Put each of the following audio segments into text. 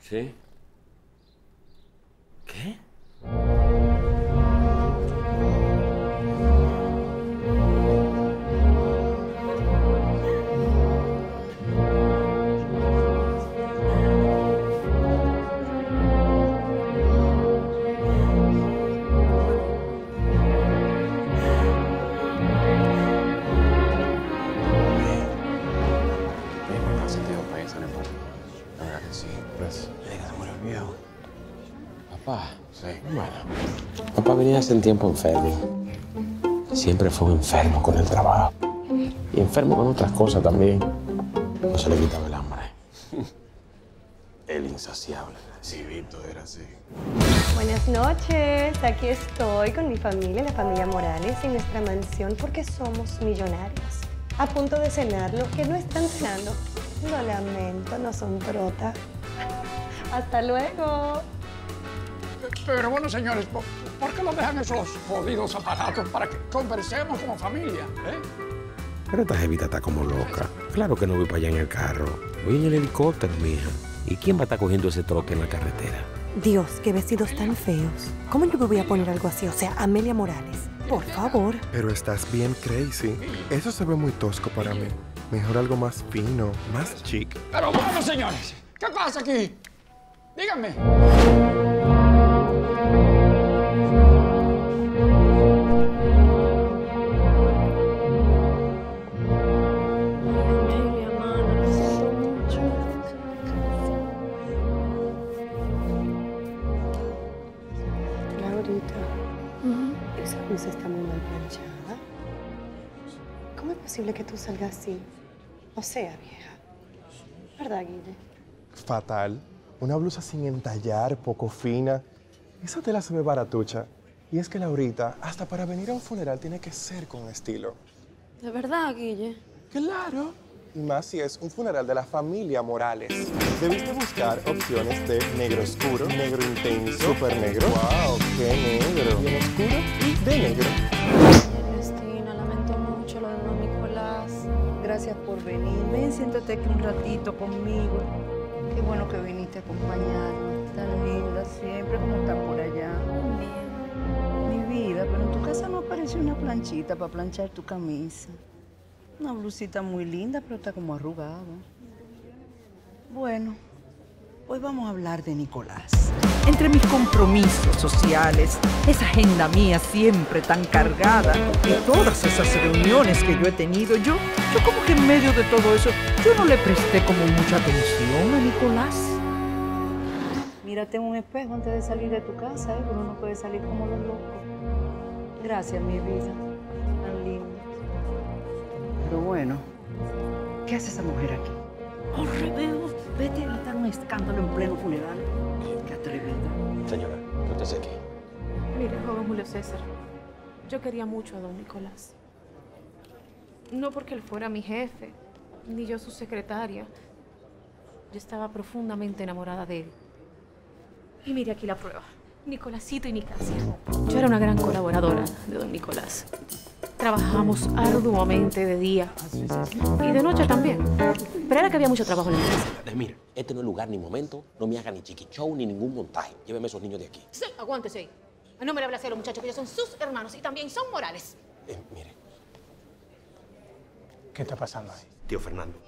¿Sí? ¿Qué? Papá, sí. Bueno, papá venía hace un tiempo enfermo. Siempre fue un enfermo con el trabajo. Y enfermo con otras cosas también. No se le quitaba el hambre. El insaciable. Sí, Víctor era así. Buenas noches. Aquí estoy con mi familia, la familia Morales, en nuestra mansión porque somos millonarios. A punto de cenar, los que no están cenando. Lo lamento, no son prota. Hasta luego. Pero bueno, señores, ¿por qué no dejan esos jodidos aparatos para que conversemos como familia? Pero esta jevita está como loca. Claro que no voy para allá en el carro. Voy en el helicóptero, mija. ¿Y quién va a estar cogiendo ese trote en la carretera? Dios, qué vestidos tan feos. ¿Cómo yo me voy a poner algo así? O sea, Amelia Morales, por favor. Pero estás bien crazy. Eso se ve muy tosco para mí. Mejor algo más fino, más chic. Pero bueno, señores, ¿qué pasa aquí? Díganme. Esa blusa está muy mal planchada. ¿Cómo es posible que tú salgas así? O sea, vieja. ¿Verdad, Guille? Fatal. Una blusa sin entallar, poco fina. Esa tela se ve baratucha. Y es que Laurita, hasta para venir a un funeral tiene que ser con estilo. ¿De verdad, Guille? ¡Claro! Y más si es un funeral de la familia Morales. Debiste buscar opciones de negro oscuro, negro intenso, súper negro. ¡Wow! ¡Qué negro! Bien oscuro y de negro. Cristina, lamento mucho lo de don Nicolás. Gracias por venir. Ven, siéntate aquí un ratito conmigo. Qué bueno que viniste a acompañarme. Tan linda siempre, como está por allá. Bien. Mi vida, pero en tu casa no apareció una planchita para planchar tu camisa. Una blusita muy linda, pero está como arrugada. Bueno, hoy vamos a hablar de Nicolás. Entre mis compromisos sociales, esa agenda mía siempre tan cargada, y todas esas reuniones que yo he tenido, yo como que en medio de todo eso, yo no le presté como mucha atención a Nicolás. Mírate en un espejo antes de salir de tu casa, uno no puede salir como los locos. Gracias, mi vida, tan linda. Pero bueno, ¿qué hace esa mujer aquí? ¡Horrible! Vete a evitar un escándalo en pleno funeral. ¡Qué atrevida! Señora, ¿qué usted hace aquí? Mire, joven Julio César, yo quería mucho a don Nicolás. No porque él fuera mi jefe, ni yo su secretaria. Yo estaba profundamente enamorada de él. Y mire aquí la prueba. Nicolásito y Nicasia. Yo era una gran colaboradora de don Nicolás. Trabajábamos arduamente de día y de noche también. Pero era que había mucho trabajo en la empresa. Mira, este no es lugar ni momento. No me haga ni chiqui show ni ningún montaje. Lléveme a esos niños de aquí. Sí, aguántese ahí. No me le hable así a los muchachos, que ellos son sus hermanos y también son Morales. Mire. ¿Qué está pasando ahí? Tío Fernando.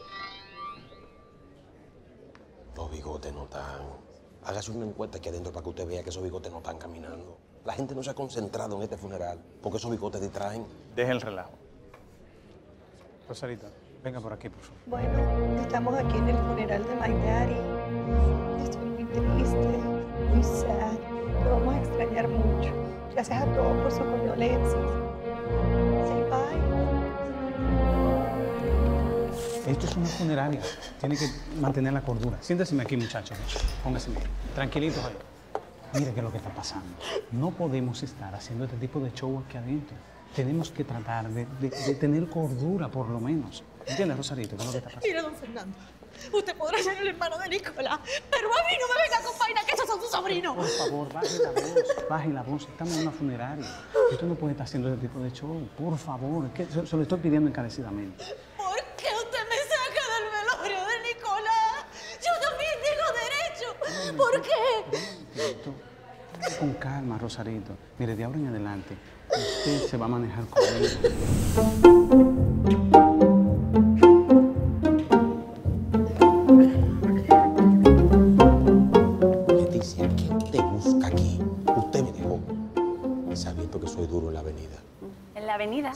Los bigotes no están. Hágase una encuesta aquí adentro para que usted vea que esos bigotes no están caminando. La gente no se ha concentrado en este funeral porque esos bigotes distraen. Deje el relajo. Rosarita, venga por aquí, por favor. Bueno, estamos aquí en el funeral de My Daddy. Estoy muy triste, muy sad. Lo vamos a extrañar mucho. Gracias a todos por sus condolencias. Say bye. Esto es una funeraria. Tiene que mantener la cordura. Siénteseme aquí, muchachos. Póngaseme. Tranquilitos ahí. Mire qué es lo que está pasando. No podemos estar haciendo este tipo de show aquí adentro. Tenemos que tratar de tener cordura, por lo menos. ¿Entiendes, Rosarito? ¿Qué es lo que está pasando? Mire, don Fernando, usted podrá ser el hermano de Nicolás, pero a mí no me venga con vaina, que esos son sus sobrinos. Por favor, baje la voz. Baje la voz. Estamos en una funeraria. Usted no puede estar haciendo este tipo de show. Por favor. Es que se lo estoy pidiendo encarecidamente. ¿Por qué usted me saca del velorio de Nicolás? Yo también tengo derecho. ¿Por qué? Con calma, Rosarito. Mire, de ahora en adelante, usted se va a manejar conmigo. Leticia, ¿qué usted busca aquí? Usted me dejó sabiendo que soy duro en la avenida. ¿En la avenida?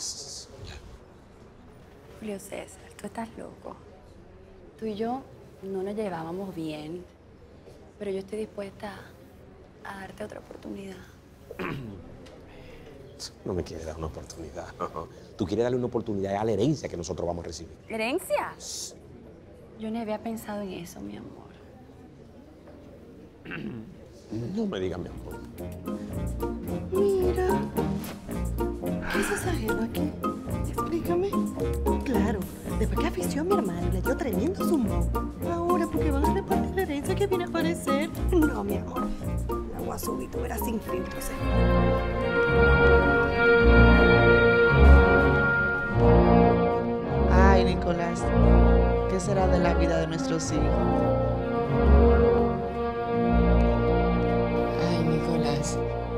Julio César, tú estás loco. Tú y yo no nos llevábamos bien, pero yo estoy dispuesta a darte otra oportunidad. No me quieres dar una oportunidad. Tú quieres darle una oportunidad a la herencia que nosotros vamos a recibir. ¿Herencia? Yo no había pensado en eso, mi amor. No me digas mi amor. Mira. ¿Qué es esa ajeno aquí? Explícame. Claro, después que afició a mi hermano le dio tremendo zumbón. Ahora, porque van a repartir la herencia que viene a aparecer. No, mi amor. La voy a subir, tú verás sin filtros. Ay, Nicolás, ¿qué será de la vida de nuestros hijos? Ay, Nicolás.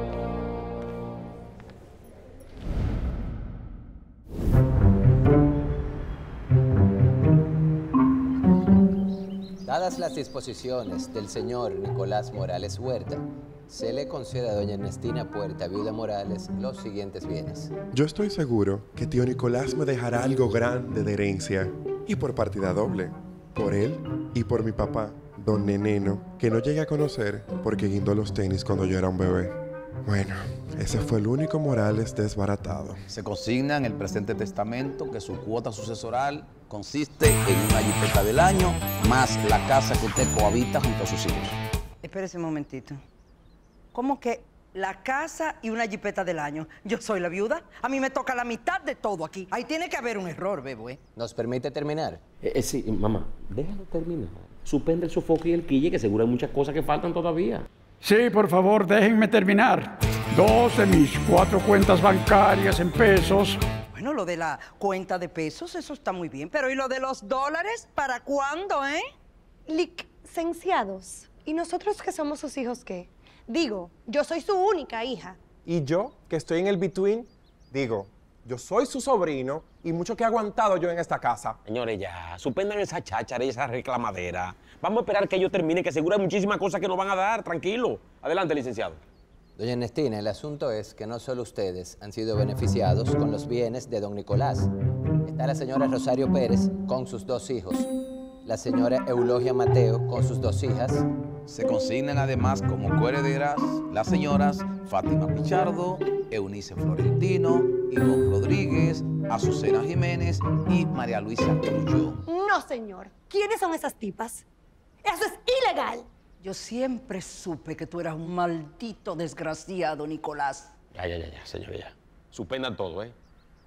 Dadas las disposiciones del señor Nicolás Morales Huerta, se le concede a doña Ernestina Puerta, viuda Morales, los siguientes bienes. Yo estoy seguro que tío Nicolás me dejará algo grande de herencia. Y por partida doble. Por él y por mi papá, don Neneno, que no llegué a conocer porque guindó los tenis cuando yo era un bebé. Bueno, ese fue el único Morales desbaratado. Se consigna en el presente testamento que su cuota sucesoral consiste en una jipeta del año más la casa que usted cohabita junto a sus hijos. Espérese un momentito. ¿Cómo que la casa y una jipeta del año? Yo soy la viuda. A mí me toca la mitad de todo aquí. Ahí tiene que haber un error, Bebo, ¿eh? ¿Nos permite terminar? Sí, mamá, déjalo terminar. Suspende el sofoque y el quille, que seguro hay muchas cosas que faltan todavía. Sí, por favor, déjenme terminar. 2 de mis 4 cuentas bancarias en pesos. Bueno, lo de la cuenta de pesos, eso está muy bien. Pero ¿y lo de los dólares? ¿Para cuándo, eh? Licenciados. ¿Y nosotros que somos sus hijos qué? Digo, yo soy su única hija. Y yo, que estoy en el between, digo, yo soy su sobrino y mucho que he aguantado yo en esta casa. Señores, ya, suspendan esa cháchara y esa reclamadera. Vamos a esperar que ellos terminen, que seguro hay muchísimas cosas que nos van a dar. Tranquilo. Adelante, licenciado. Doña Ernestina, el asunto es que no solo ustedes han sido beneficiados con los bienes de don Nicolás. Está la señora Rosario Pérez con sus 2 hijos, la señora Eulogia Mateo con sus 2 hijas. Se consignan además como coherederas las señoras Fátima Pichardo, Eunice Florentino, Ivonne Rodríguez, Azucena Jiménez y María Luisa Trullón. No, señor. ¿Quiénes son esas tipas? ¡Eso es ilegal! Yo siempre supe que tú eras un maldito desgraciado, Nicolás. Ya, señores, ya. Suspendan todo, ¿eh?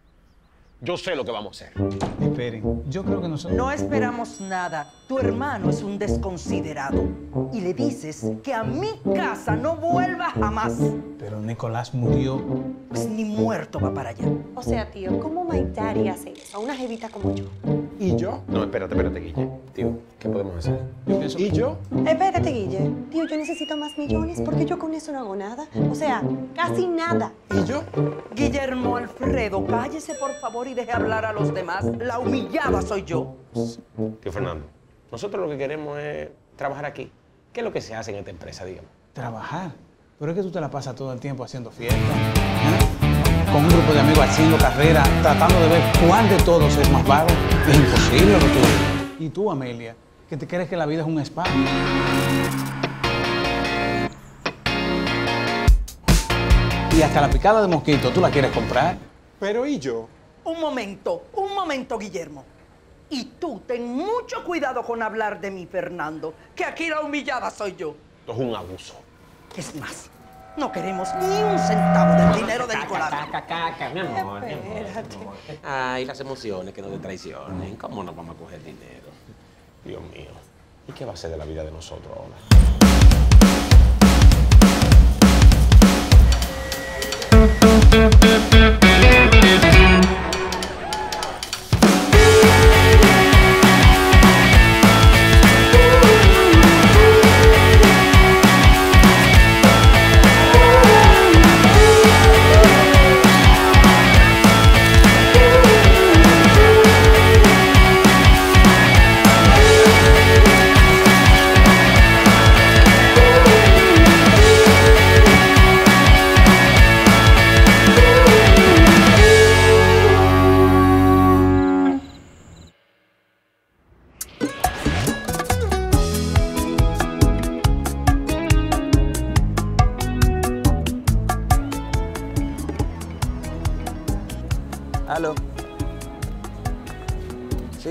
Yo sé lo que vamos a hacer. Esperen, yo creo que nosotros... No esperamos nada. Tu hermano es un desconsiderado. Y le dices que a mi casa no vuelva jamás. Pero Nicolás murió. Pues ni muerto va para allá. O sea, tío, ¿cómo my daddy hace eso a una jevita como yo? ¿Y yo? No, espérate, Guille. Tío, ¿qué podemos hacer? ¿Y yo? Espérate, Guille. Tío, yo necesito más millones porque yo con eso no hago nada. O sea, casi nada. ¿Y yo? Guillermo Alfredo, cállese por favor y deje hablar a los demás. La humillada soy yo. Tío Fernando, nosotros lo que queremos es trabajar aquí. ¿Qué es lo que se hace en esta empresa, dígame? ¿Trabajar? Pero es que tú te la pasas todo el tiempo haciendo fiestas, ¿eh? Con un grupo de amigos haciendo carrera, tratando de ver cuál de todos es más vago. Es imposible lo que tú dices. Y tú, Amelia, que te crees que la vida es un spa. Y hasta la picada de mosquito, ¿tú la quieres comprar? Pero ¿y yo? Un momento, Guillermo. Y tú ten mucho cuidado con hablar de mí, Fernando, que aquí la humillada soy yo. Esto es un abuso. Es más, no queremos ni un centavo del dinero de Nicolás. Mi amor, espérate. Ay, las emociones que no te traicionen. ¿Cómo nos vamos a coger dinero? Dios mío. ¿Y qué va a ser de la vida de nosotros ahora?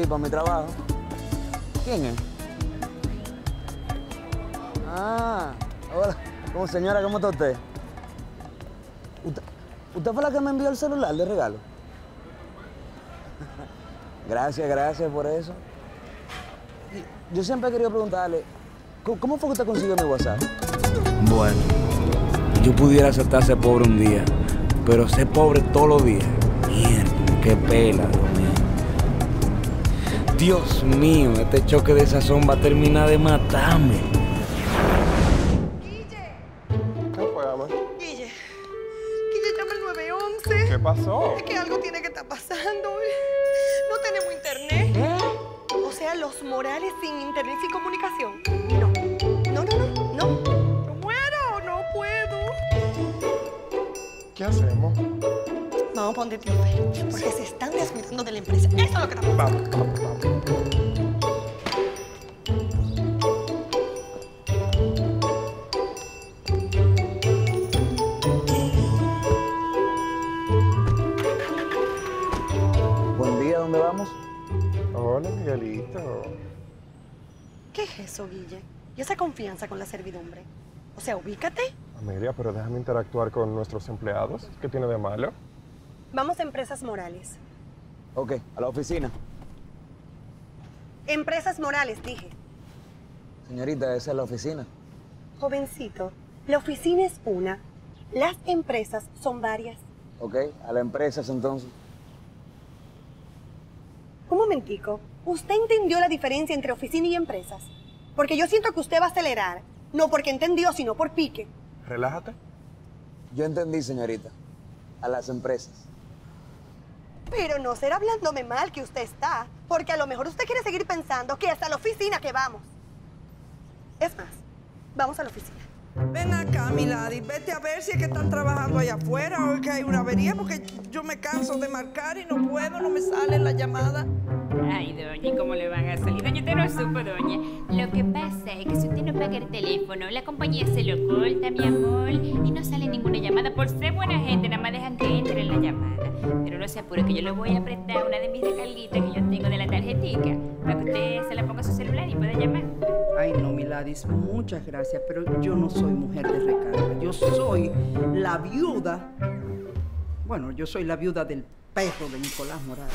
para mi trabajo. ¿Quién es? Ah, hola. ¿Cómo, señora? ¿Cómo está usted? ¿Usted fue la que me envió el celular de regalo? Gracias por eso. Yo siempre he querido preguntarle, ¿cómo fue que usted consiguió mi WhatsApp? Bueno, yo pudiera aceptar ser pobre un día, pero ser pobre todos los días. Mierda, qué pela, Dios mío, este choque de sazón va a terminar de matarme. Guille, llama al 911. ¿Qué pasó? Es que algo tiene que estar pasando. No tenemos internet. O sea, los Morales sin internet y sin comunicación. No. No puedo, no puedo. ¿Qué hacemos? Vamos a poner tío Fer, porque se están descuidando de la empresa. Eso es lo que estamos haciendo. Vamos. Buen día, ¿dónde vamos? Hola, Miguelito. ¿Qué es eso, Guille? ¿Y esa confianza con la servidumbre? O sea, ubícate. Amelia, pero déjame interactuar con nuestros empleados. ¿Qué tiene de malo? Vamos a Empresas Morales. Ok, a la oficina. Empresas Morales, dije. Señorita, esa es la oficina. Jovencito, la oficina es una. Las empresas son varias. Ok, a las empresas entonces. Un momentico. ¿Usted entendió la diferencia entre oficina y empresas? Porque yo siento que usted va a acelerar. No porque entendió, sino por pique. Relájate. Yo entendí, señorita. A las empresas. Pero no será hablándome mal que usted está, porque a lo mejor usted quiere seguir pensando que es a la oficina que vamos. Es más, vamos a la oficina. Ven acá, Milady, vete a ver si es que están trabajando allá afuera o es que hay una avería, porque yo me canso de marcar y no puedo, no me sale la llamada. Ay, doña, ¿y cómo le van a salir? Doña, usted no supo, doña. Lo que pasa es que si usted no paga el teléfono, la compañía se lo corta, mi amor, y no sale ninguna llamada. Por ser buena gente, nada más dejan que entre en la llamada. Pero no se apure, que yo le voy a prestar una de mis recarguitas que yo tengo de la tarjetica, para que usted se la ponga a su celular y pueda llamar. Ay, no, Miladis, muchas gracias, pero yo no soy mujer de recarga. Yo soy la viuda. Bueno, yo soy la viuda del perro de Nicolás Morales.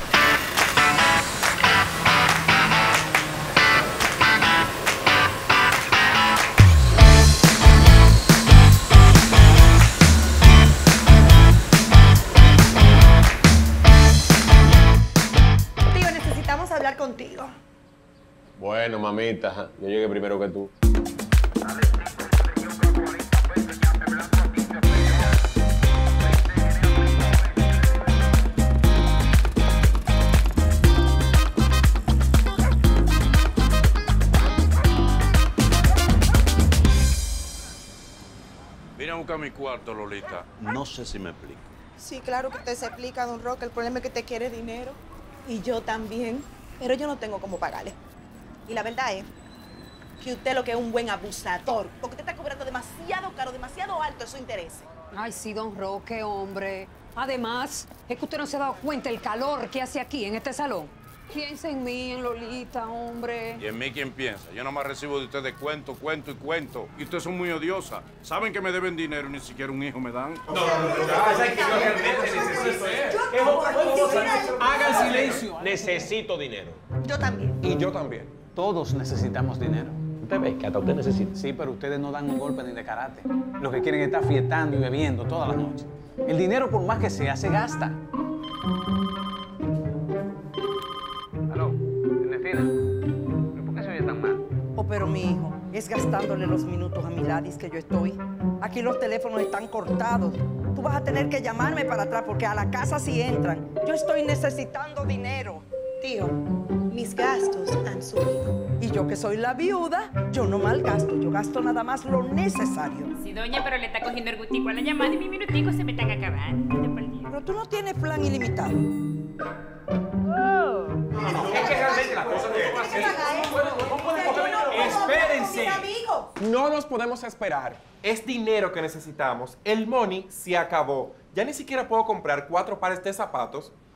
Tío, necesitamos hablar contigo. Bueno, mamita, yo llegué primero que tú. Vine a buscar mi cuarto, Lolita. No sé si me explico. Sí, claro que usted se explica, don Roque. El problema es que te quiere dinero. Y yo también. Pero yo no tengo cómo pagarle. Y la verdad es que usted lo que es un buen abusador. Porque usted está cobrando demasiado caro, demasiado alto esos intereses. Ay, sí, don Roque, hombre. Además, es que usted no se ha dado cuenta el calor que hace aquí, en este salón. Piensa en mí, en Lolita, hombre. ¿Y en mí quién piensa? Yo nada más recibo de ustedes cuento. Y ustedes son muy odiosas. Saben que me deben dinero y ni siquiera un hijo me dan. Hagan silencio. Necesito dinero. Yo también. Y yo también. Todos necesitamos dinero. Usted ve que hasta usted necesita. Sí, pero ustedes no dan un golpe ni de karate. Lo que quieren es estar fiestando y bebiendo todas las noches. El dinero, por más que sea, se gasta. Aló, Ernestina. ¿Por qué se oye tan mal? Oh, pero mi hijo, es gastándole los minutos a Miladis que yo estoy. Aquí los teléfonos están cortados. Tú vas a tener que llamarme para atrás porque a la casa sí entran. Yo estoy necesitando dinero. Tío, mis gastos han subido. Y yo que soy la viuda, yo no malgasto. Yo gasto nada más lo necesario. Sí, doña, pero le está cogiendo el gustico a la llamada y mis minuticos se me están acabando. Pero tú no tienes plan ilimitado. Es que realmente la cosa no es así. ¡Espérense! No nos podemos esperar. Es dinero que necesitamos. El money se acabó. Ya ni siquiera puedo comprar 4 pares de zapatos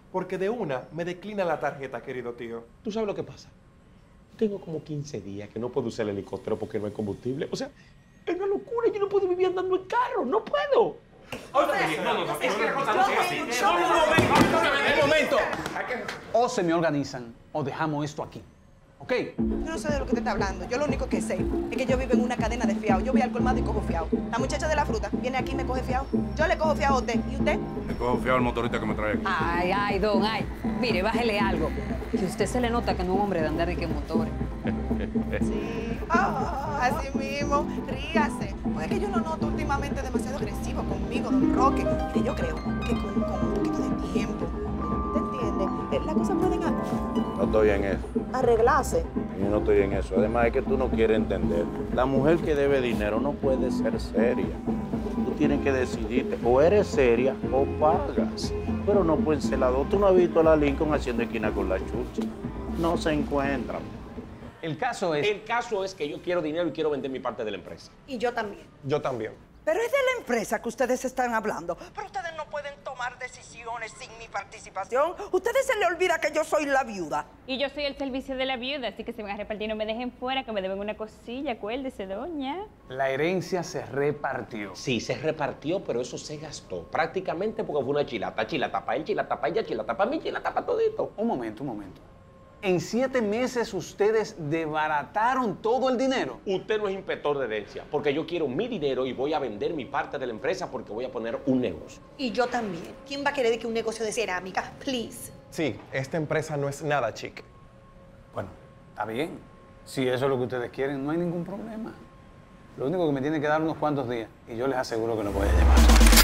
porque de una me declina la tarjeta, querido tío. ¿Tú sabes lo que pasa? Tengo como 15 días que no puedo usar el helicóptero porque no hay combustible. O sea, es una locura. Yo no puedo vivir andando en carro. No puedo. No. Es que la cosa no es así. Un momento. O se me organizan o dejamos esto aquí. ¿Ok? Yo no sé de lo que te está hablando. Yo lo único que sé es que yo vivo en una cadena de fiao. Yo voy al colmado y cojo fiao. La muchacha de la fruta viene aquí y me coge fiao. Yo le cojo fiao a usted. ¿Y usted? Le cojo fiado al motorista que me trae aquí. Ay, don, mire, bájele algo. Que a usted se le nota que no es un hombre de andar de que motores. Sí. Así mismo. Ríase. Porque es que yo lo noto últimamente demasiado agresivo conmigo, don Roque. Que yo creo que con un poquito de tiempo, ¿te entiendes? Las cosas pueden No estoy en eso. arreglarse. Yo no estoy en eso. Además, es que tú no quieres entender. La mujer que debe dinero no puede ser seria. Tú tienes que decidirte. O eres seria o pagas. Pero no pueden ser las dos. Tú no has visto a la Lincoln haciendo esquina con la chucha. No se encuentran. El caso es que yo quiero dinero y quiero vender mi parte de la empresa. Y yo también. Yo también. Pero es de la empresa que ustedes están hablando. Pero ustedes no pueden tomar decisiones sin mi participación. Ustedes se les olvida que yo soy la viuda. Y yo soy el servicio de la viuda, así que se van a repartir, no me dejen fuera, que me deben una cosilla, acuérdese, doña. la herencia se repartió. Sí, se repartió, pero eso se gastó. Prácticamente porque fue una chilata. Chilata para él, chilata para ella, chilata para mí, chilata para todito. Un momento. En 7 meses ustedes desbarataron todo el dinero. Usted no es inspector de herencia, porque yo quiero mi dinero y voy a vender mi parte de la empresa porque voy a poner un negocio. Y yo también. ¿Quién va a querer que un negocio de cerámica? Please. Sí, esta empresa no es nada chic. Bueno, está bien. Si eso es lo que ustedes quieren, no hay ningún problema. Lo único que me tienen que dar unos cuantos días y yo les aseguro que lo voy a llevar.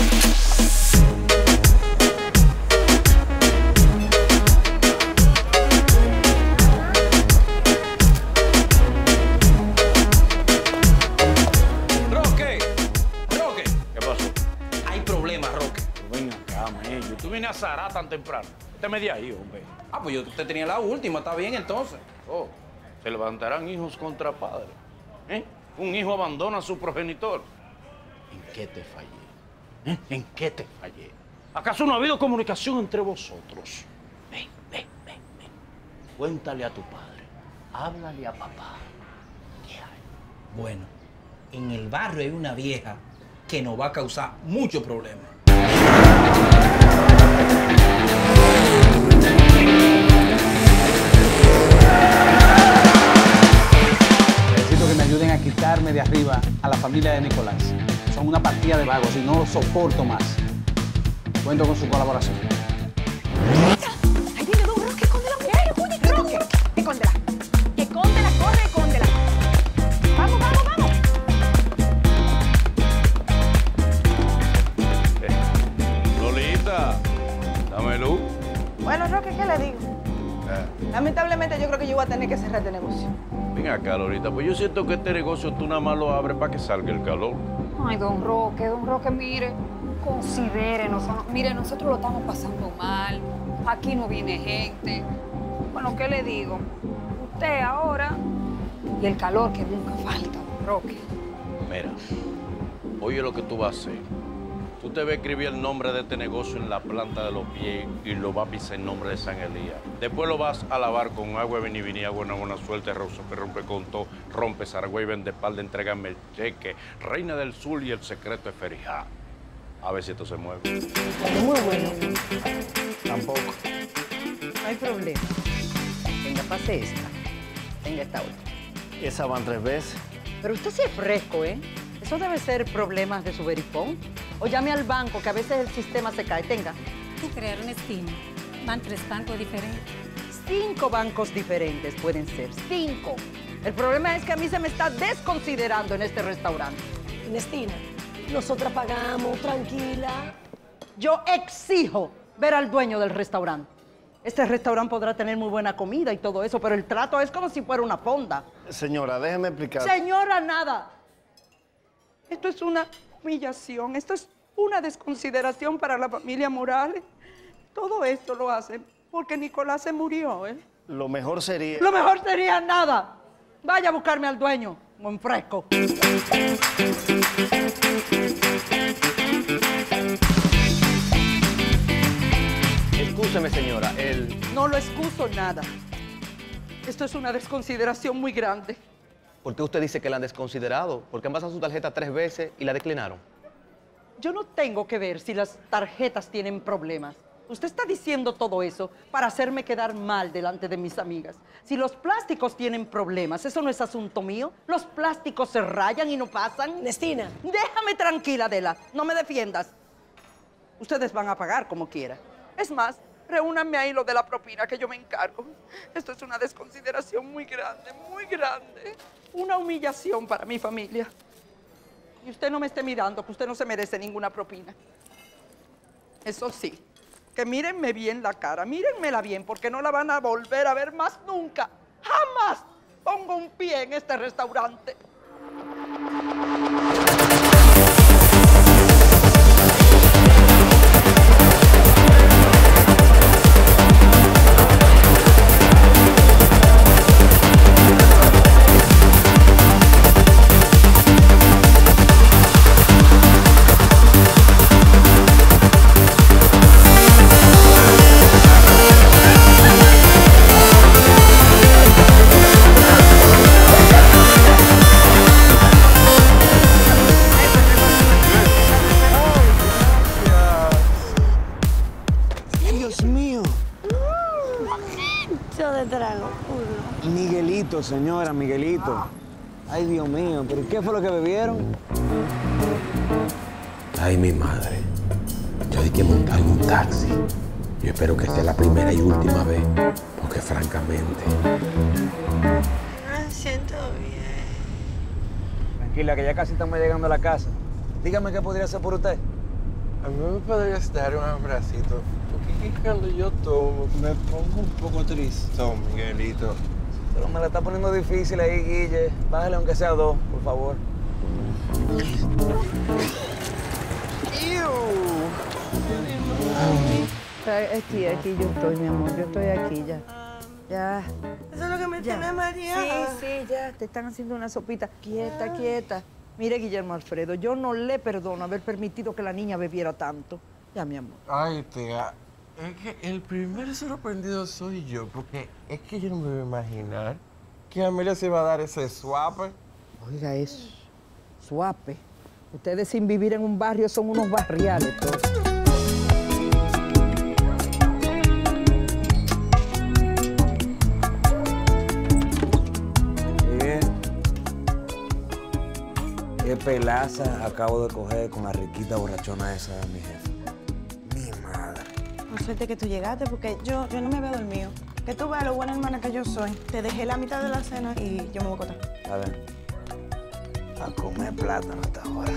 Tú vienes a Zará tan temprano. Te me de ahí, hombre. Pues yo te tenía la última, está bien entonces. Oh, se levantarán hijos contra padres. Un hijo abandona a su progenitor. ¿En qué te fallé? ¿En qué te fallé? ¿Acaso no ha habido comunicación entre vosotros? Ven. Cuéntale a tu padre. Háblale a papá. ¿Qué hay? Bueno, en el barrio hay una vieja que nos va a causar muchos problemas. Necesito que me ayuden a quitarme de arriba a la familia de Nicolás. Son una partida de vagos y no lo soporto más. Cuento con su colaboración. ¡Ahí viene don Roque! ¡Escóndela, mujer! ¡Roque! ¡Escóndela! ¡Escóndela! ¡Corre, escóndela! ¡Vamos! Lolita, dame luz. Bueno, Roque, ¿qué le digo? Lamentablemente yo creo que yo voy a tener que cerrar este negocio. Ven acá, Lolita, pues yo siento que este negocio tú nada más lo abres para que salga el calor. Ay, don Roque, mire, considérenos. Mire, nosotros lo estamos pasando mal. Aquí no viene gente. Bueno, ¿qué le digo? Usted ahora y el calor que nunca falta, don Roque. Mira, oye lo que tú vas a hacer. Tú te vas a escribir el nombre de este negocio en la planta de los pies y lo vas a pisar en nombre de San Elías. Después lo vas a lavar con agua de vini, agua de buena suerte, rosa que rompe con todo, rompe Saragüey, vende espalda, entrégame el cheque, Reina del Sur y el secreto de Ferijá. A ver si esto se mueve. Muy bueno. Tampoco. No hay problema. Venga, pase esta. Venga, esta otra. Esa van 3 veces. Pero usted sí es fresco, ¿eh? Eso debe ser problemas de su verifone. O llame al banco, que a veces el sistema se cae. Tenga. ¿Tú crees, Ernestina? Van 3 bancos diferentes. 5 bancos diferentes pueden ser. 5. El problema es que a mí se me está desconsiderando en este restaurante. Ernestina, nosotras pagamos, tranquila. Yo exijo ver al dueño del restaurante. Este restaurante podrá tener muy buena comida y todo eso, pero el trato es como si fuera una fonda. Señora, déjeme explicar. Señora, nada. Esto es una humillación, esto es una desconsideración para la familia Morales. Todo esto lo hacen porque Nicolás se murió, ¿eh? Lo mejor sería... Lo mejor sería nada. Vaya a buscarme al dueño, buen fresco. Escucha. Excúseme, señora, No lo excuso nada. Esto es una desconsideración muy grande. ¿Por qué usted dice que la han desconsiderado? Porque han pasado su tarjeta 3 veces y la declinaron. Yo no tengo que ver si las tarjetas tienen problemas. Usted está diciendo todo eso para hacerme quedar mal delante de mis amigas. Si los plásticos tienen problemas, eso no es asunto mío. Los plásticos se rayan y no pasan. Nestina. Déjame tranquila, Adela. No me defiendas. Ustedes van a pagar como quiera. Es más, reúnanme ahí lo de la propina que yo me encargo. Esto es una desconsideración muy grande, muy grande. Una humillación para mi familia. Y usted no me esté mirando, que usted no se merece ninguna propina. Eso sí, que mírenme bien la cara, mírenmela bien, porque no la van a volver a ver más nunca. ¡Jamás pongo un pie en este restaurante! Miguelito, señora, Miguelito. Ay, Dios mío, ¿pero qué fue lo que bebieron? Ay, mi madre. Yo di que montar en un taxi. Yo espero que esté la primera y última vez, porque francamente... Me siento bien. Tranquila, que ya casi estamos llegando a la casa. Dígame qué podría hacer por usted. A mí me podrías dar un abracito, porque cuando yo tomo me pongo un poco tristón, Miguelito. Pero me la está poniendo difícil ahí, Guille. Bájale aunque sea 2, por favor. Aquí yo estoy, mi amor. Yo estoy aquí ya. Ya. Eso es lo que me tiene María. Sí, ya. Te están haciendo una sopita. Quieta, quieta. Mire, Guillermo Alfredo, yo no le perdono haber permitido que la niña bebiera tanto. Ya, mi amor. Ay, tía, es que el primer sorprendido soy yo, porque es que yo no me voy a imaginar que Amelia se va a dar ese suape. Oiga eso, suape. Ustedes sin vivir en un barrio son unos barriales todos. Qué pelaza acabo de coger con la riquita borrachona esa de mi jefe. Mi madre. Por suerte que tú llegaste, porque yo no me había dormido. Que tú veas lo buena hermana que yo soy. Te dejé la mitad de la cena y yo me voy a acostar. A ver. A comer plátano hasta ahora.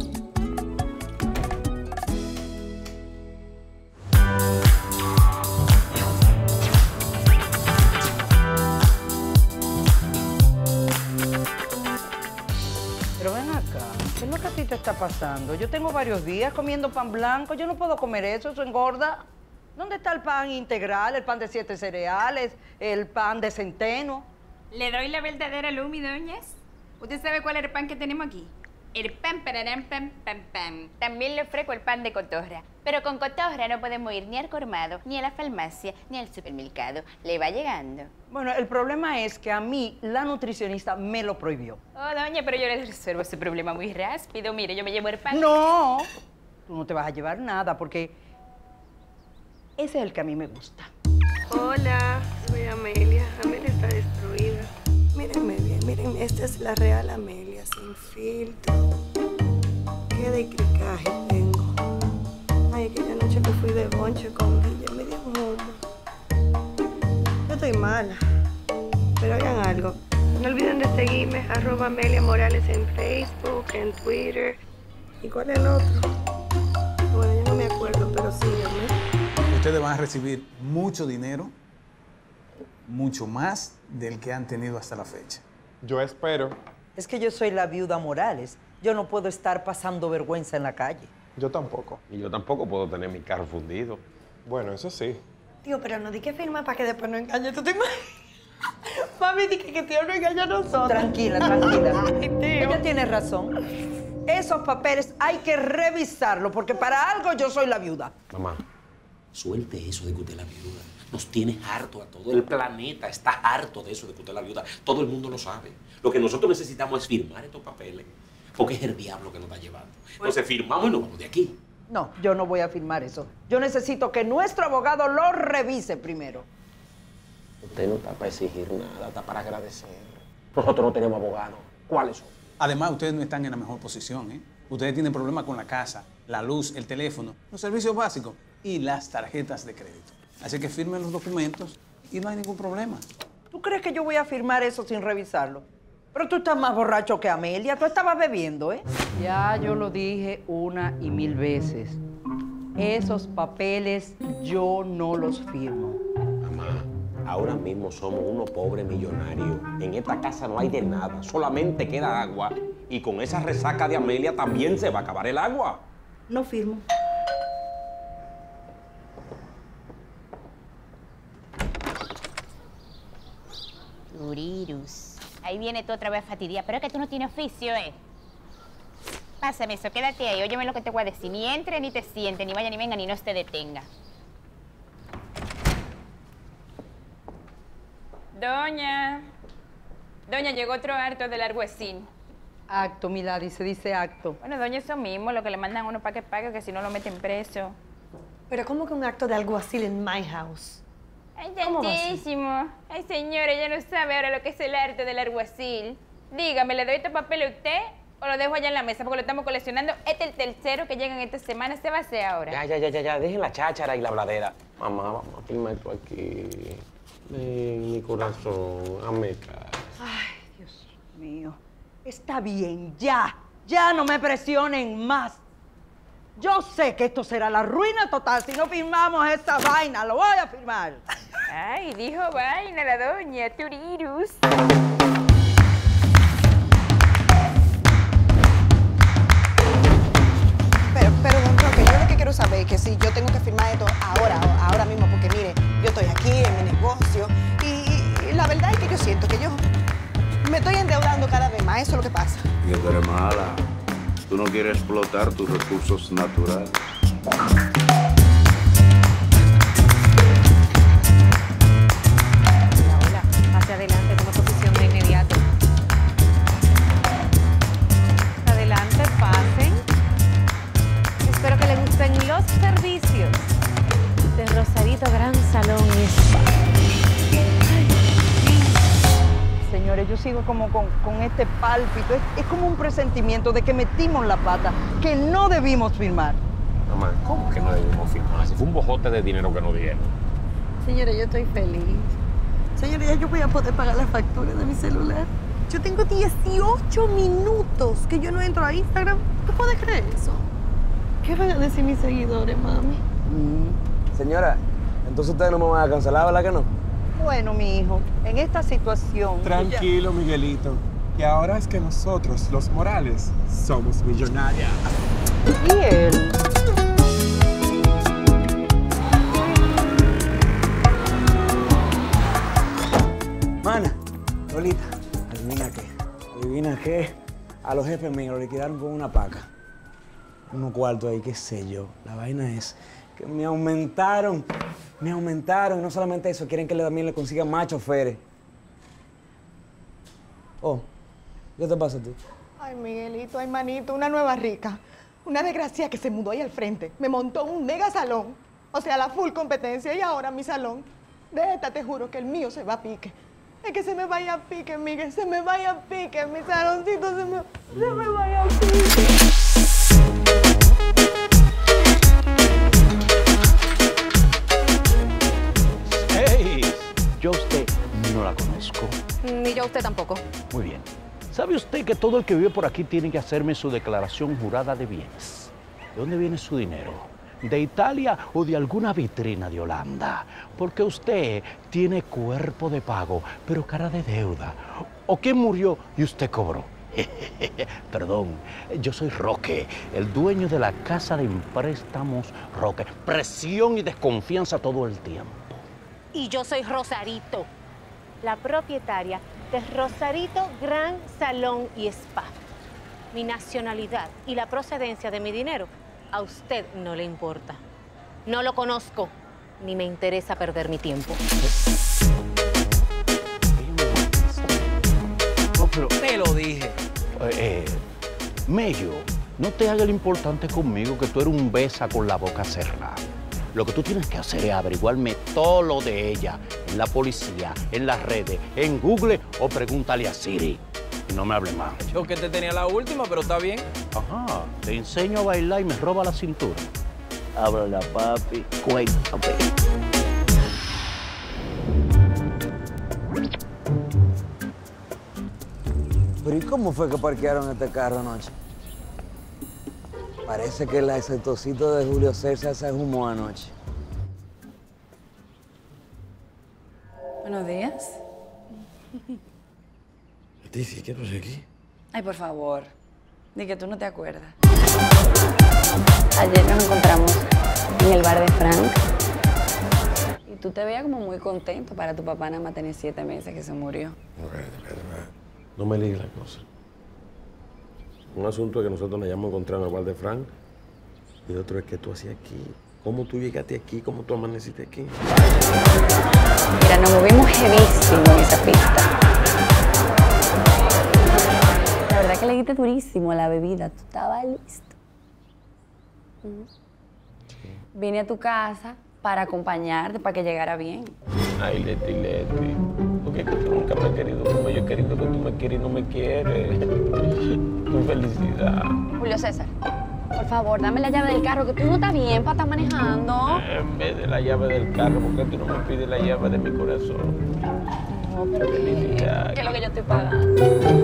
Pero ven acá, ¿qué es lo que a ti te está pasando? Yo tengo varios días comiendo pan blanco, yo no puedo comer eso engorda. ¿Dónde está el pan integral, el pan de 7 cereales, el pan de centeno? ¿Le doy la verdadera luz, mi doñas? ¿Usted sabe cuál es el pan que tenemos aquí? El pan pararán, pam, pam, pam. También le ofrezco el pan de cotorra. Pero con cotorra no podemos ir ni al colmado, ni a la farmacia, ni al supermercado. Le va llegando. Bueno, el problema es que a mí la nutricionista me lo prohibió. Oh, doña, pero yo le resuelvo ese problema muy rápido. Mire, yo me llevo el pan. No, tú no te vas a llevar nada porque ese es el que a mí me gusta. Hola, soy Amelia. Amelia está destruida. Mírenme bien, miren, esta es la real Amelia, sin filtro. Qué decricaje tengo. Ay, aquella noche que fui de bonche con Guille, me dio un humo. Yo estoy mala, pero hagan algo. No olviden de seguirme, @Amelia Morales en Facebook, en Twitter. ¿Y cuál es el otro? Bueno, yo no me acuerdo, pero síganme. Ustedes van a recibir mucho dinero, mucho más del que han tenido hasta la fecha. Yo espero. Es que yo soy la viuda Morales. Yo no puedo estar pasando vergüenza en la calle. Yo tampoco. Y yo tampoco puedo tener mi carro fundido. Bueno, eso sí. Tío, pero no di que firma para que después no engañe. ¿Tú te imaginas? Mami, di que tío no engaña a nosotros. Tranquila, tranquila. Ay, tío. Ella tiene razón. Esos papeles hay que revisarlos porque para algo yo soy la viuda. Mamá, Suelte eso de que usted es la viuda. Nos tiene harto a todo. El planeta está harto de eso de que usted es la viuda. Todo el mundo lo sabe. Lo que nosotros necesitamos es firmar estos papeles. Porque es el diablo que nos está llevando. Entonces firmamos y nos vamos de aquí. No, yo no voy a firmar eso. Yo necesito que nuestro abogado lo revise primero. Usted no está para exigir nada, está para agradecer. Nosotros no tenemos abogado. ¿Cuáles son? Además, ustedes no están en la mejor posición, ¿eh? Ustedes tienen problemas con la casa, la luz, el teléfono, los servicios básicos y las tarjetas de crédito. Así que firmen los documentos y no hay ningún problema. ¿Tú crees que yo voy a firmar eso sin revisarlo? Pero tú estás más borracho que Amelia. Tú estabas bebiendo, ¿eh? Ya yo lo dije 1 y 1000 veces. Esos papeles yo no los firmo. Mamá, ahora mismo somos unos pobres millonarios. En esta casa no hay de nada, solamente queda agua. Y con esa resaca de Amelia también se va a acabar el agua. No firmo. Urirus. Ahí viene tú otra vez a fastidiar, pero es que tú no tienes oficio, ¿eh? Pásame eso, quédate ahí, óyeme lo que te voy a decir. Ni entre, ni te siente, ni vaya, ni venga, ni no se detenga. Doña, llegó otro acto del Arguacil. Acto, Milady, se dice acto. Bueno, doña, eso mismo, lo que le mandan a uno para que pague, que si no lo meten preso. Pero ¿cómo que un acto de alguacil en my house? Ay, ¿Cómo va a ser? tantísimo. Ay, señora, ella no sabe ahora lo que es el arte del alguacil. Dígame, ¿le doy este papel a usted o lo dejo allá en la mesa? Porque lo estamos coleccionando. Este es el tercero que llega en esta semana. Se va a hacer ahora. Ya. Dejen la cháchara y la habladera. Mamá, vamos a firmar esto aquí. Ven, mi corazón, hazme caso. Ay, Dios mío. Está bien, ya. Ya no me presionen más. Yo sé que esto será la ruina total si no firmamos esta vaina. Lo voy a firmar. Ay, dijo vaina la doña, Turirus. Pero, don Roque, yo lo que quiero saber es que si yo tengo que firmar esto ahora mismo, porque mire, yo estoy aquí en mi negocio y la verdad es que yo siento que yo me estoy endeudando cada vez más, eso es lo que pasa. Y tú eres mala. Tú no quieres explotar tus recursos naturales. Hola, hacia adelante, toma posición de inmediato. Adelante, pasen. Espero que les gusten los servicios de Rosarito Gran Salón y Spa. Señores, yo sigo como con este pálpito. Es como un presentimiento de que metimos la pata, que no debimos firmar. Mamá, ¿cómo que no debimos firmar? Si fue un bojote de dinero que nos dieron. Señores, yo estoy feliz. Señores, ya yo voy a poder pagar la factura de mi celular. Yo tengo 18 minutos que yo no entro a Instagram. ¿Tú puedes creer eso? ¿Qué van a decir mis seguidores, mami? Señora, entonces ustedes no me van a cancelar, ¿verdad que no? Bueno, mi hijo, en esta situación... Tranquilo, Miguelito. Y ahora es que nosotros, los Morales, somos millonarias. ¿Y él? Mana, Lolita, adivina qué. A los jefes míos lo liquidaron con una paca. Unos cuartos ahí, qué sé yo. La vaina es que me aumentaron. No solamente eso, quieren que también le consigan más choferes. Oh, ¿qué te pasa a ti? Ay, Miguelito, ay, manito, una nueva rica. Una desgracia que se mudó ahí al frente. Me montó un mega salón. O sea, la full competencia. Y ahora mi salón. De esta te juro que el mío se va a pique. Es que se me vaya a pique, Miguel. Se me vaya a pique. Mi saloncito se me vaya a pique. ¡Hey! Yo a usted no la conozco. Ni yo a usted tampoco. Muy bien. ¿Sabe usted que todo el que vive por aquí tiene que hacerme su declaración jurada de bienes? ¿De dónde viene su dinero? ¿De Italia o de alguna vitrina de Holanda? Porque usted tiene cuerpo de pago, pero cara de deuda. ¿O quién murió y usted cobró? Perdón, yo soy Roque, el dueño de la casa de préstamos Roque. Presión y desconfianza todo el tiempo. Y yo soy Rosarito, la propietaria de Rosarito Gran Salón y Spa. Mi nacionalidad y la procedencia de mi dinero a usted no le importa. No lo conozco. ni me interesa perder mi tiempo. No, pero te lo dije. Mello, no te hagas lo importante conmigo, que tú eres un besa con la boca cerrada. Lo que tú tienes que hacer es averiguarme todo lo de ella, en la policía, en las redes, en Google o pregúntale a Siri. Y no me hable más. Yo que te tenía la última, pero está bien. Ajá, te enseño a bailar y me roba la cintura. Háblale a papi, cuéntame. Pero ¿y cómo fue que parquearon este carro anoche? Parece que el exitosito de Julio César se humó anoche. Buenos días. Leticia, ¿qué pasa aquí? Ay, por favor. Di que tú no te acuerdas. Ayer nos encontramos en el bar de Frank. Y tú te veías como muy contento. Para tu papá nada más tenía 7 meses que se murió. No me ligues la cosa. Un asunto es que nosotros nos hayamos encontrado en el bar de Frank y otro es que tú hacías aquí. ¿Cómo tú llegaste aquí? ¿Cómo tú amaneciste aquí? Mira, nos movimos heavísimo en esa pista. La verdad que le diste durísimo a la bebida. Tú estabas listo. Vine a tu casa para acompañarte, para que llegara bien. Ay, Leti. Porque es que tú nunca me has querido como yo he querido que tú me quieres y no me quieres. Tu felicidad. Julio César, por favor, dame la llave del carro, que tú no estás bien para estar manejando. En vez de la llave del carro, ¿por qué tú no me pides la llave de mi corazón? No, pero felicidad. ¿qué es lo que yo estoy pagando?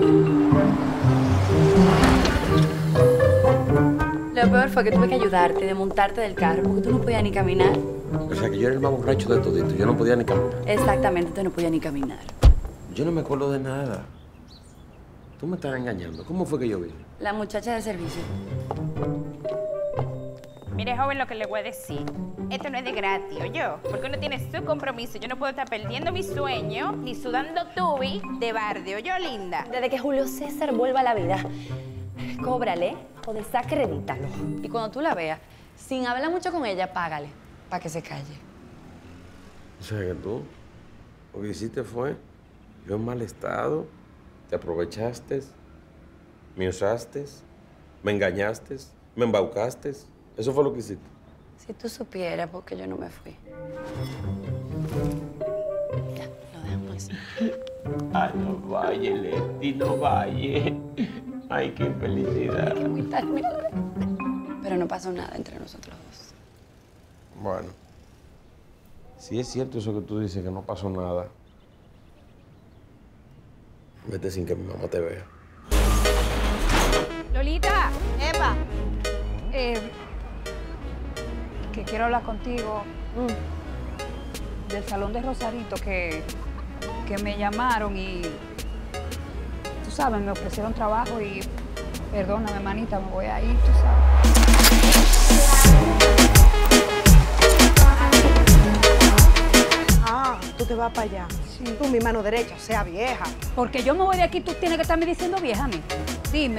Lo peor fue que tuve que ayudarte, de montarte del carro, porque tú no podías ni caminar. O sea, que yo era el más borracho de todito. Yo no podía ni caminar. Exactamente, tú no podías ni caminar. Yo no me acuerdo de nada. Tú me estás engañando. ¿Cómo fue que yo vine? La muchacha de servicio. Mire, joven, lo que le voy a decir. Esto no es de gratis, yo. Porque uno tiene su compromiso. Yo no puedo estar perdiendo mi sueño ni sudando tubi de barrio. Yo, linda. Desde que Julio César vuelva a la vida, cóbrale o desacredítalo. Y cuando tú la veas, sin hablar mucho con ella, págale para que se calle. O sea, que tú lo que hiciste fue, yo en mal estado, te aprovechaste, me usaste, me engañaste, me embaucaste. Eso fue lo que hiciste. Si tú supieras por qué yo no me fui. Ya, lo dejamos así. Ay, no vaya, Leti, no vaya. Ay, qué felicidad. Muy tarde, pero no pasó nada entre nosotros dos. Bueno, si es cierto eso que tú dices, que no pasó nada, vete sin que mi mamá te vea. Lolita. Epa. Que quiero hablar contigo del salón de Rosarito, que me llamaron y, tú sabes, me ofrecieron trabajo y, perdóname, manita, me voy a ir, tú sabes. Ah, tú te vas para allá. Sí. Tú, mi mano derecha, o sea, vieja. Porque yo me voy de aquí, tú tienes que estarme diciendo vieja a mí. Dime.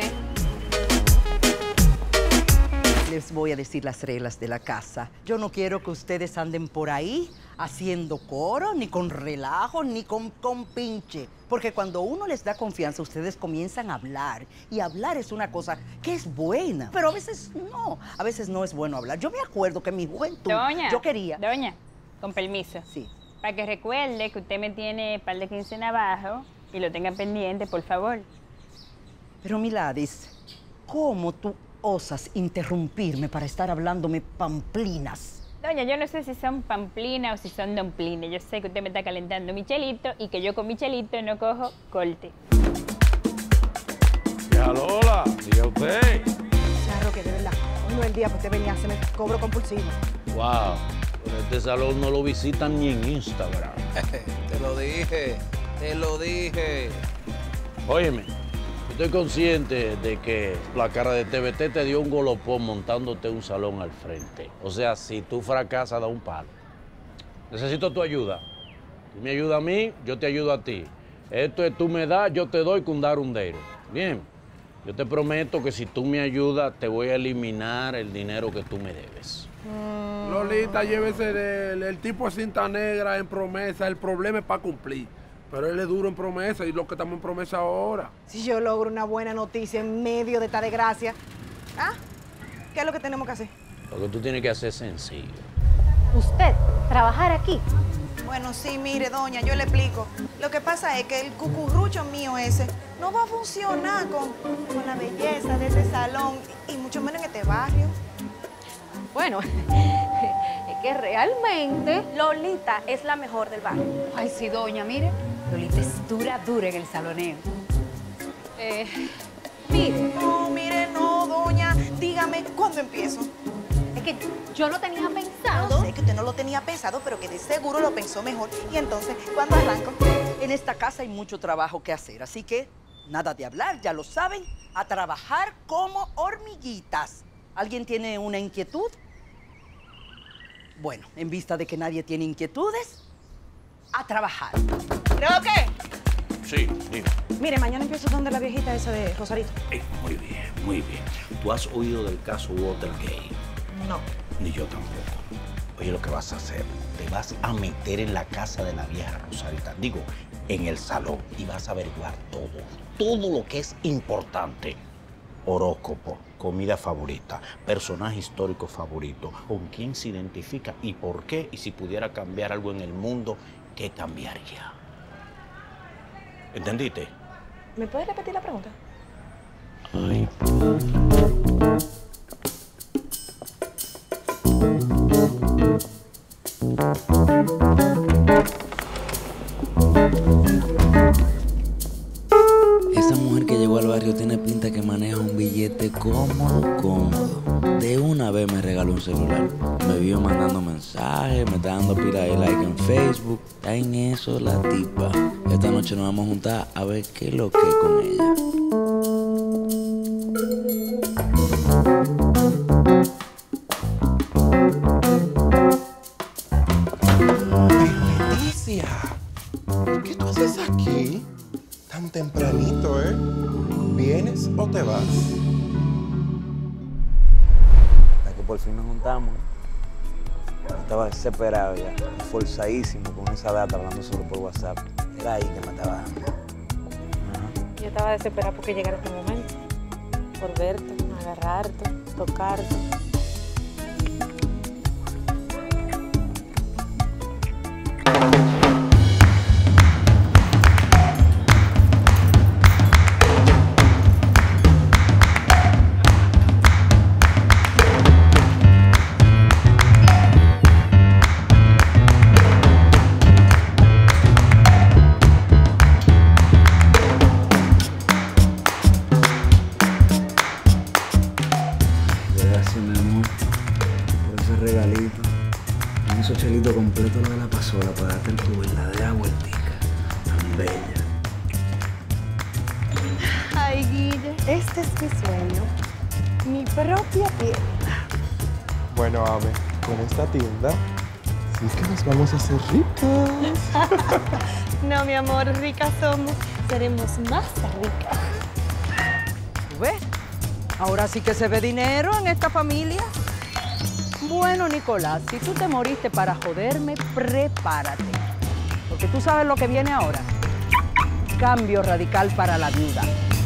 Les voy a decir las reglas de la casa. Yo no quiero que ustedes anden por ahí haciendo coro, ni con relajo, ni con pinche. Porque cuando uno les da confianza, ustedes comienzan a hablar. Y hablar es una cosa que es buena. Pero a veces no es bueno hablar. Yo me acuerdo que en mi juventud yo quería... Doña, con permiso. Sí. Para que recuerde que usted me tiene par de quincena abajo y lo tenga pendiente, por favor. Pero, Miladis, ¿cómo tú osas interrumpirme para estar hablándome pamplinas? Doña, yo no sé si son pamplinas o si son domplines. Yo sé que usted me está calentando mi chelito y que yo con mi chelito no cojo corte. Ya, Lola, diga usted. Claro que de verdad. Hoy no es el día para usted venir a hacerme cobro compulsivo. Wow, pero este salón no lo visitan ni en Instagram. Te lo dije. Óyeme, estoy consciente de que la cara de TVT te dio un golopón montándote un salón al frente. O sea, si tú fracasas, da un palo. Necesito tu ayuda. Tú me ayudas a mí, yo te ayudo a ti. Esto es tú me das, yo te doy con dar un dedo. Bien. Yo te prometo que si tú me ayudas, te voy a eliminar el dinero que tú me debes. Lolita, llévese de él. El tipo es cinta negra en promesa. El problema es para cumplir. Pero él es duro en promesa y lo que estamos en promesa ahora. Si yo logro una buena noticia en medio de esta desgracia, ¿ah? ¿Qué es lo que tenemos que hacer? Lo que tú tienes que hacer es sencillo. ¿Usted trabajar aquí? Bueno, sí, mire, doña, yo le explico. Lo que pasa es que el cucurrucho mío ese no va a funcionar con la belleza de este salón y mucho menos en este barrio. Bueno, es que realmente Lolita es la mejor del barrio. Ay, sí, doña, mire. Lolita es dura en el saloneo. Mire, no, doña. Dígame, ¿cuándo empiezo? es que yo lo tenía pensado. Yo sé que usted no lo tenía pensado, pero que de seguro lo pensó mejor. Y entonces, ¿cuándo arranco? En esta casa hay mucho trabajo que hacer, así que nada de hablar, ya lo saben, a trabajar como hormiguitas. ¿Alguien tiene una inquietud? Bueno, en vista de que nadie tiene inquietudes, a trabajar. ¿Roque? Sí, dime. Mire, mañana empiezo donde la viejita esa de Rosarito. Muy bien, muy bien. ¿Tú has oído del caso Watergate? No. Ni yo tampoco. Oye, lo que vas a hacer, te vas a meter en la casa de la vieja Rosarita, digo, en el salón, y vas a averiguar todo lo que es importante. Horóscopo, comida favorita, personaje histórico favorito, con quién se identifica y por qué, y si pudiera cambiar algo en el mundo, ¿qué cambiaría? ¿Entendiste? ¿Me puedes repetir la pregunta? Ay. Esa mujer que llegó al barrio tiene pinta que maneja un billete cómodo. De una vez me regaló un celular. Me vio mandando mensajes, me está dando pila de like en Facebook. Está en eso la tipa. Esta noche nos vamos a juntar a ver qué es lo que es con ella. Leticia, ¿qué tú haces aquí? Tan tempranito, ¿eh? ¿Vienes o te vas? Hasta que por fin nos juntamos. Estaba desesperado ya, forzadísimo con esa data hablando solo por WhatsApp. Era ahí que me estaba dando. Yo estaba desesperada porque llegara este momento. Por verte, agarrarte, tocarte. Gracias, mi amor, por ese regalito. Con esos chelitos completos lo de la pasola para darte en tu verdadera vueltica. Tan bella. Ay, Guille, este es mi sueño. Mi propia tienda. Bueno, Ame, con esta tienda sí que nos vamos a hacer ricas. No, mi amor, ricas somos. Seremos más ricas. ¿Tú ves? Ahora sí que se ve dinero en esta familia. Bueno, Nicolás, si tú te moriste para joderme, prepárate. Porque tú sabes lo que viene ahora. Cambio radical para la viuda.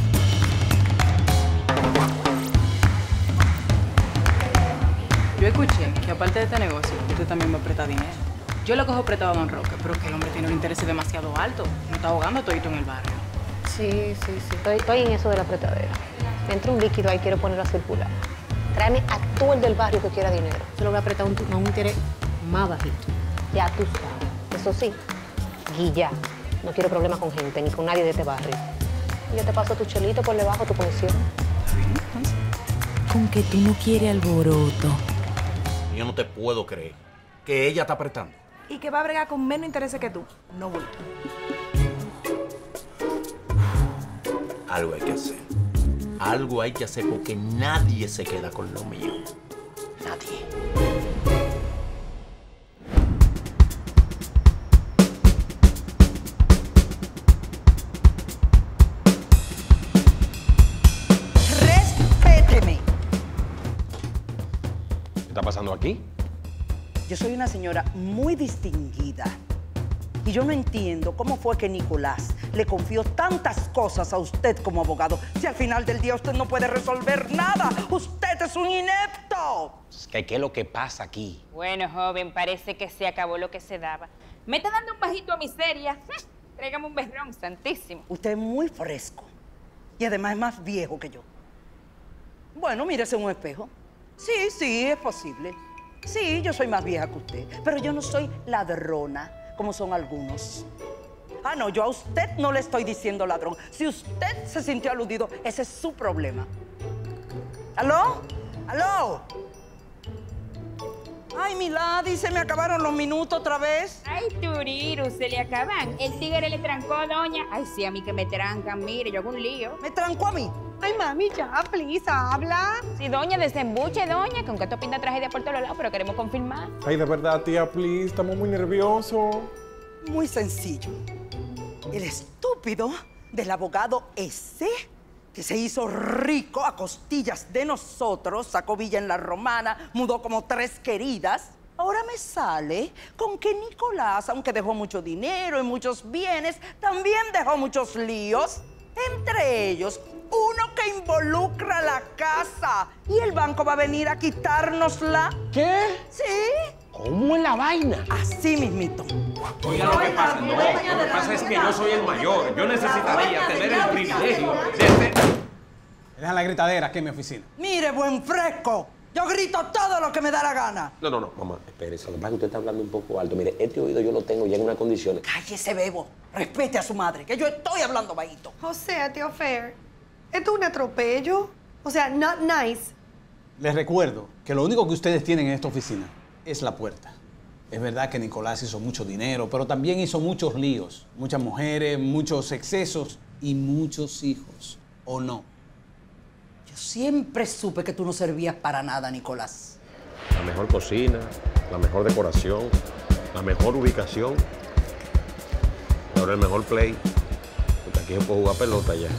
Yo escuché que aparte de este negocio, usted también va a prestar dinero. Yo le cojo prestado a Don Roque, pero que el hombre tiene un interés demasiado alto. Me está ahogando todito en el barrio. Sí. Estoy en eso de la apretadera. Entra un líquido ahí, quiero ponerlo a circular. Tráeme a todo el del barrio que quiera dinero. Yo lo voy a apretar a un interés más bajito. Ya tú sabes. Eso sí, Guilla, no quiero problemas con gente, ni con nadie de este barrio. Y yo te paso tu chelito por debajo, tu comisión. Con que tú no quieres alboroto. Yo no te puedo creer que ella está apretando. Y que va a bregar con menos intereses que tú. No voy. Algo hay que hacer. Algo hay que hacer porque nadie se queda con lo mío. Nadie. pasando aquí? Yo soy una señora muy distinguida. Y yo no entiendo cómo fue que Nicolás le confió tantas cosas a usted como abogado, si al final del día usted no puede resolver nada. ¡Usted es un inepto! ¿Qué es lo que pasa aquí? Bueno, joven, parece que se acabó lo que se daba. Me está dando un bajito a miseria. Tráigame un berrón, santísimo. Usted es muy fresco. Y además es más viejo que yo. Bueno, mírese en un espejo. Sí, es posible. Sí, yo soy más vieja que usted. Pero yo no soy ladrona, como son algunos. Ah, no, yo a usted no le estoy diciendo ladrón. Si usted se sintió aludido, ese es su problema. ¿Aló? ¿Aló? Ay, Milady, se me acabaron los minutos otra vez. Ay, Turiru, se le acaban. El tigre le trancó a doña. Ay, sí, a mí que me trancan, mire, yo hago un lío. ¿Me trancó a mí? Ay, mami, ya, please, habla. Sí, doña, desembuche, doña, que aunque esto pinta tragedia por todos lados, pero queremos confirmar. Ay, de verdad, tía, please, estamos muy nerviosos. Muy sencillo. El estúpido del abogado ese, que se hizo rico a costillas de nosotros, sacó Villa en la Romana, mudó como 3 queridas. Ahora me sale con que Nicolás, aunque dejó mucho dinero y muchos bienes, también dejó muchos líos. Entre ellos, uno que involucra la casa. Y el banco va a venir a quitárnosla. ¿Qué? Sí. ¿Cómo es la vaina? Así mismito. Oiga, lo que pasa, no, lo que pasa es que yo soy el mayor. Yo necesitaría tener el privilegio de... Dejan la gritadera aquí en mi oficina. Mire, buen fresco. Yo grito todo lo que me da la gana. No, mamá, espérese. Lo que pasa es que usted está hablando un poco alto. Mire, este oído yo lo tengo ya en unas condiciones. Cállese, bebo. Respete a su madre, que yo estoy hablando bajito. O sea, tío Fer, esto es un atropello. O sea, not nice. Les recuerdo que lo único que ustedes tienen en esta oficina es la puerta. Es verdad que Nicolás hizo mucho dinero, pero también hizo muchos líos. Muchas mujeres, muchos excesos y muchos hijos. ¿O no? Yo siempre supe que tú no servías para nada, Nicolás. La mejor cocina, la mejor decoración, la mejor ubicación. Ahora el mejor play. Porque aquí yo puedo jugar pelota ya.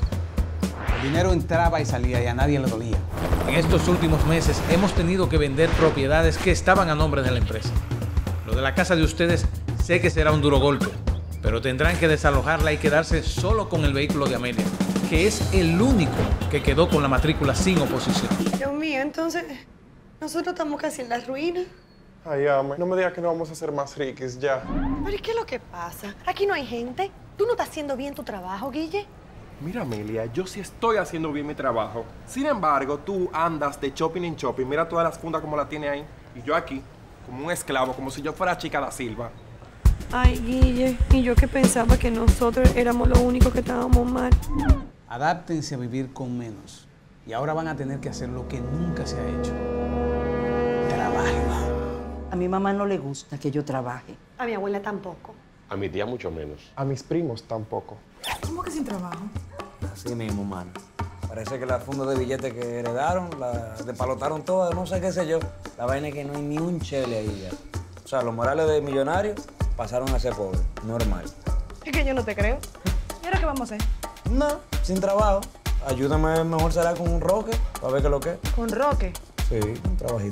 El dinero entraba y salía y a nadie le dolía. En estos últimos meses hemos tenido que vender propiedades que estaban a nombre de la empresa. Lo de la casa de ustedes sé que será un duro golpe, pero tendrán que desalojarla y quedarse solo con el vehículo de Amelia, que es el único que quedó con la matrícula sin oposición. Dios mío, entonces, nosotros estamos casi en la ruina. Ay, ame, no me digas que no vamos a ser más riquis ya. Pero ¿y qué es lo que pasa? Aquí no hay gente. ¿Tú no estás haciendo bien tu trabajo, Guille? Mira, Amelia, yo sí estoy haciendo bien mi trabajo. Sin embargo, tú andas de shopping en shopping. Mira todas las fundas como la tiene ahí. Y yo aquí, como un esclavo, como si yo fuera Chica da Silva. Ay, Guille, y yo que pensaba que nosotros éramos los únicos que estábamos mal. Adáptense a vivir con menos. Y ahora van a tener que hacer lo que nunca se ha hecho. Trabajen. A mi mamá no le gusta que yo trabaje. A mi abuela tampoco. A mi tía mucho menos. A mis primos tampoco. ¿Cómo que sin trabajo? Así mismo, mano. Parece que la funda de billetes que heredaron, la despalotaron todas, no sé qué sé yo. La vaina es que no hay ni un chele ahí ya. O sea, los morales de millonarios pasaron a ser pobres. Normal. Es que yo no te creo. ¿Y ahora qué vamos a hacer? No, sin trabajo. Ayúdame, mejor será con un roque, para ver qué es lo que es. ¿Con Roque? Sí, un trabajito.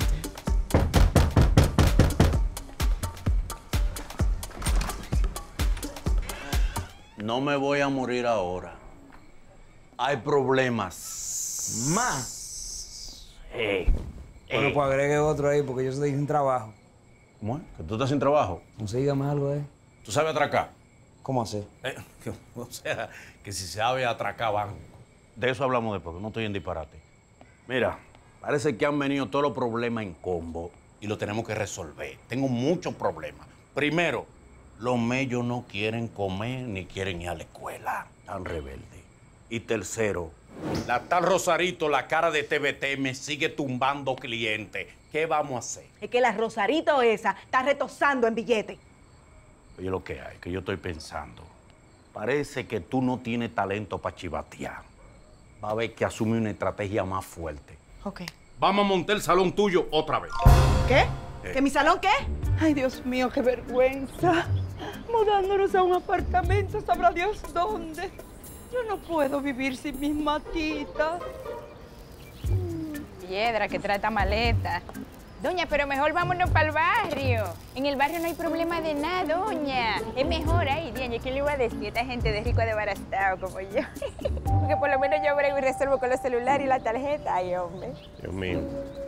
No me voy a morir ahora. Hay problemas. ¿Más? Bueno, pues agregue otro ahí, porque yo estoy sin trabajo. ¿Cómo es? ¿Que tú estás sin trabajo? Consígame algo, ¿Tú sabes atracar? ¿Cómo así? O sea, que si sabe atracar banco. De eso hablamos después, que no estoy en disparate. Mira, parece que han venido todos los problemas en combo y lo tenemos que resolver. Tengo muchos problemas. Primero, los mellos no quieren comer ni quieren ir a la escuela. Tan rebeldes. Y tercero, la tal Rosarito, la cara de TBT, me sigue tumbando clientes. ¿Qué vamos a hacer? Es que la Rosarito esa está retosando en billete. Oye, lo que hay, que yo estoy pensando. Parece que tú no tienes talento para chivatear. Va a haber que asumir una estrategia más fuerte. Ok. Vamos a montar el salón tuyo otra vez. ¿Qué? ¿Que mi salón qué? Ay, Dios mío, qué vergüenza. Mudándonos a un apartamento, sabrá Dios dónde. Yo no puedo vivir sin mis matitas. Piedra, que trae esta maleta. Doña, pero mejor vámonos para el barrio. En el barrio no hay problema de nada, doña. Es mejor ahí, doña. ¿Qué le iba a decir a esta gente de rico desbaratado como yo? Porque por lo menos yo brego y resuelvo con los celulares y la tarjeta. Ay, hombre. Dios mío.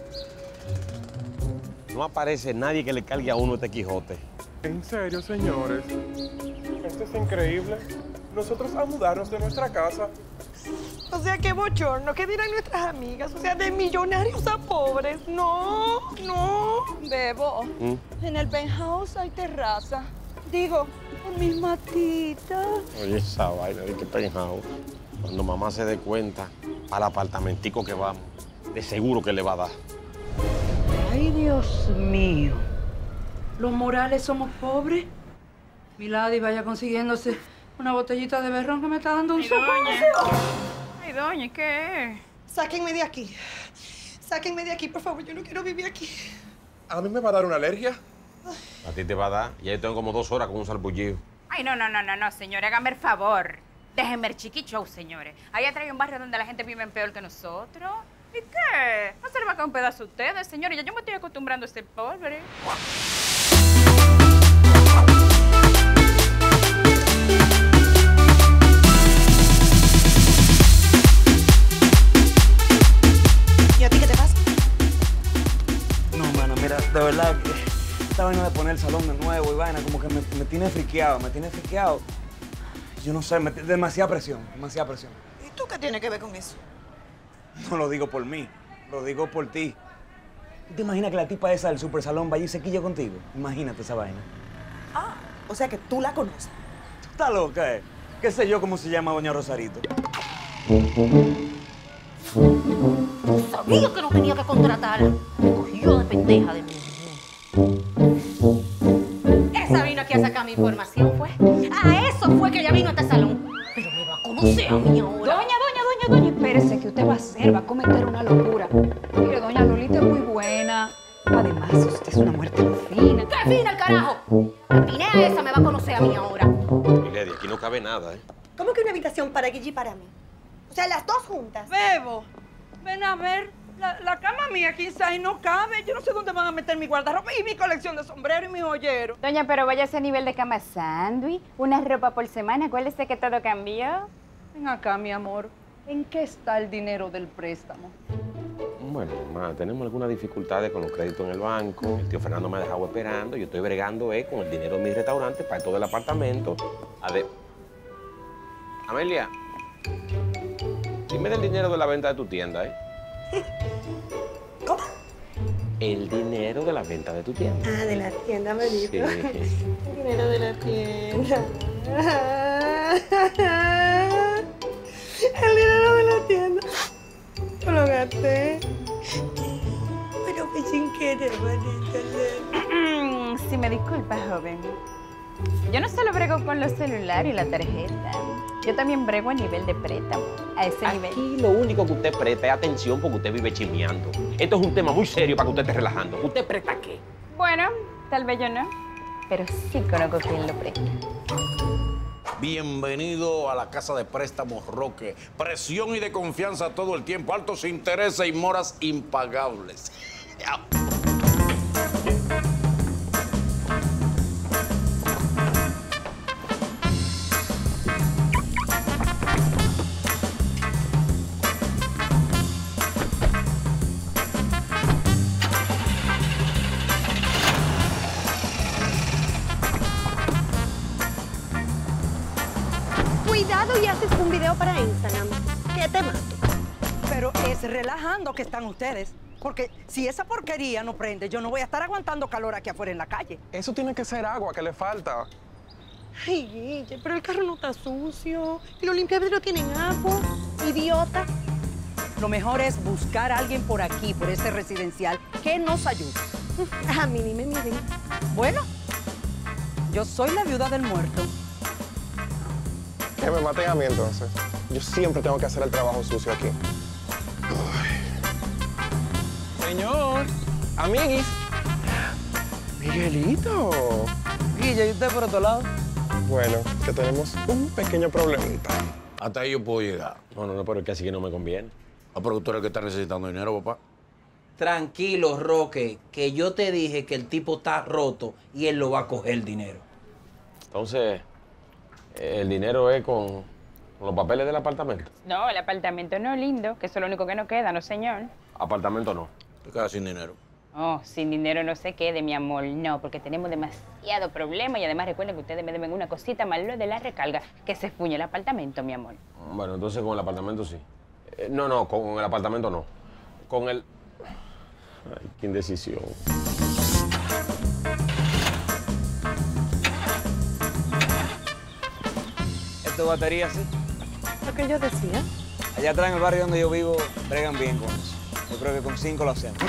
No aparece nadie que le cargue a uno este Quijote. ¿En serio, señores? Esto es increíble. Nosotros a mudarnos de nuestra casa. O sea, qué bochorno. ¿Qué dirán nuestras amigas? O sea, de millonarios a pobres. No, no. Bebo, en el penthouse hay terraza. Digo, con mis matitas. Oye, esa vaina de que penthouse. Cuando mamá se dé cuenta, al apartamentico que vamos, de seguro que le va a dar. Ay, Dios mío. Los Morales somos pobres. Milady vaya consiguiéndose una botellita de berrón que me está dando un soponcio. Ay, doña, ¿qué es? Sáquenme de aquí. Sáquenme de aquí, por favor. Yo no quiero vivir aquí. ¿A mí me va a dar una alergia? A ti te va a dar. Ya yo tengo como 2 horas con un salpullido. Ay, no, señores. Háganme el favor. Déjenme el chiqui show, señores. Allá trae un barrio donde la gente vive peor que nosotros. ¿Y qué? ¿No se le va a caer un pedazo a ustedes, señores? Ya yo me estoy acostumbrando a ser pobre. ¿Y a ti qué te pasa? No, mano, mira, de verdad que esta vaina de poner el salón de nuevo y vaina como que me tiene friqueado, Yo no sé, demasiada presión. ¿Y tú qué tienes que ver con eso? No lo digo por mí, lo digo por ti. ¿Te imaginas que la tipa esa del super salón vaya y se quilla contigo? Imagínate esa vaina. Ah, o sea que tú la conoces. ¿Tú estás loca, eh? ¿Qué sé yo cómo se llama doña Rosarito? Sabía que no tenía que contratarla. Me cogió de pendeja de mí. Esa vino aquí a sacar mi información, ¿fue? A eso fue que ella vino a este salón. Pero me va a conocer a mí ahora. Doña, espérese, que usted va a hacer, va a cometer una locura. Mire, doña Lolita es muy buena. Además, usted es una muerte fina. ¡Qué fina el carajo! La pinea esa me va a conocer a mí ahora. Milady, aquí no cabe nada, ¿eh? ¿Cómo que una habitación para Gigi y para mí? O sea, las dos juntas. Bebo, ven a ver. La cama mía, quizás, no cabe. Yo no sé dónde van a meter mi guardarropa y mi colección de sombreros y mi joyero. Doña, pero vaya a ese nivel de cama sándwich. Una ropa por semana. Acuérdese que todo cambió. Ven acá, mi amor. ¿En qué está el dinero del préstamo? Bueno, mamá, tenemos algunas dificultades con los créditos en el banco. El tío Fernando me ha dejado esperando. Yo estoy bregando con el dinero de mi restaurante para todo el apartamento. Amelia, dime del dinero de la venta de tu tienda, ¿eh? ¿Cómo? El dinero de la venta de tu tienda. Ah, de la tienda, me dijo. Sí. El dinero de la tienda. El dinero de la tienda. Yo lo gasté. Pero fue sin querer, manita. Si me disculpa, joven. Yo no solo brego con los celulares y la tarjeta. Yo también brego a nivel de préstamo. A ese nivel. Aquí lo único que usted presta es atención porque usted vive chismeando. Esto es un tema muy serio para que usted esté relajando. ¿Usted presta qué? Bueno, tal vez yo no. Pero sí conozco quién lo presta. Bienvenido a la Casa de Préstamos Roque. Presión y de confianza todo el tiempo. Altos intereses y moras impagables. Cuidado y haces un video para Instagram. ¿Qué te mato? Pero es relajando que están ustedes. Porque si esa porquería no prende, yo no voy a estar aguantando calor aquí afuera en la calle. Eso tiene que ser agua que le falta. Ay, Guille, pero el carro no está sucio. Y los limpiavidrios tienen agua. Idiota. Lo mejor es buscar a alguien por aquí, por este residencial, que nos ayude. A mí ni me miren. Bueno, yo soy la viuda del muerto. Que me maten a mí entonces. Yo siempre tengo que hacer el trabajo sucio aquí. Señor, amiguis. Miguelito. Guille, ¿y usted por otro lado? Bueno, que tenemos un pequeño problemita. Hasta ahí yo puedo llegar. No, pero es que así que no me conviene. Ah, pero tú eres el que está necesitando dinero, papá. Tranquilo, Roque, que yo te dije que el tipo está roto y él lo va a coger el dinero. Entonces, ¿el dinero es con los papeles del apartamento? No, el apartamento no, lindo, que eso es lo único que nos queda, ¿no, señor? Apartamento no. Te quedas sin dinero. Oh, sin dinero no se quede, mi amor. No, porque tenemos demasiado problema y además recuerden que ustedes me deben una cosita más, lo de la recarga, que se fuñe el apartamento, mi amor. Bueno, entonces con el apartamento sí. No, con el apartamento no. Con el... Ay, qué indecisión. ¿Esto batería, sí? Lo que yo decía. Allá atrás en el barrio donde yo vivo, bregan bien con eso. Yo creo que con 5 lo hacemos.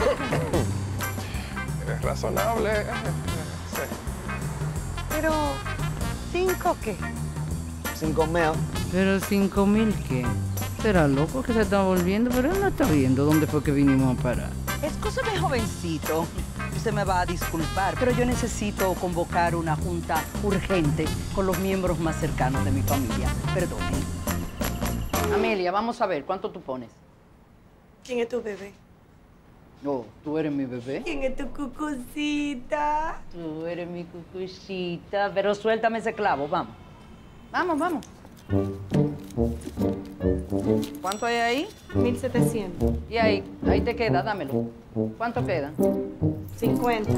Es razonable. Sí. Pero, ¿5 qué? 5.000. ¿Pero 5.000 qué? Será loco que se está volviendo, pero él no está viendo dónde fue que vinimos a parar. Escúchame, jovencito. Usted me va a disculpar, pero yo necesito convocar una junta urgente con los miembros más cercanos de mi familia. Perdone. Amelia, vamos a ver, ¿cuánto tú pones? ¿Quién es tu bebé? No, tú eres mi bebé. ¿Quién es tu cucucita? Tú eres mi cucucita, pero suéltame ese clavo, vamos. Vamos. ¿Cuánto hay ahí? 1.700. Y ahí te queda, dámelo. ¿Cuánto queda? 50.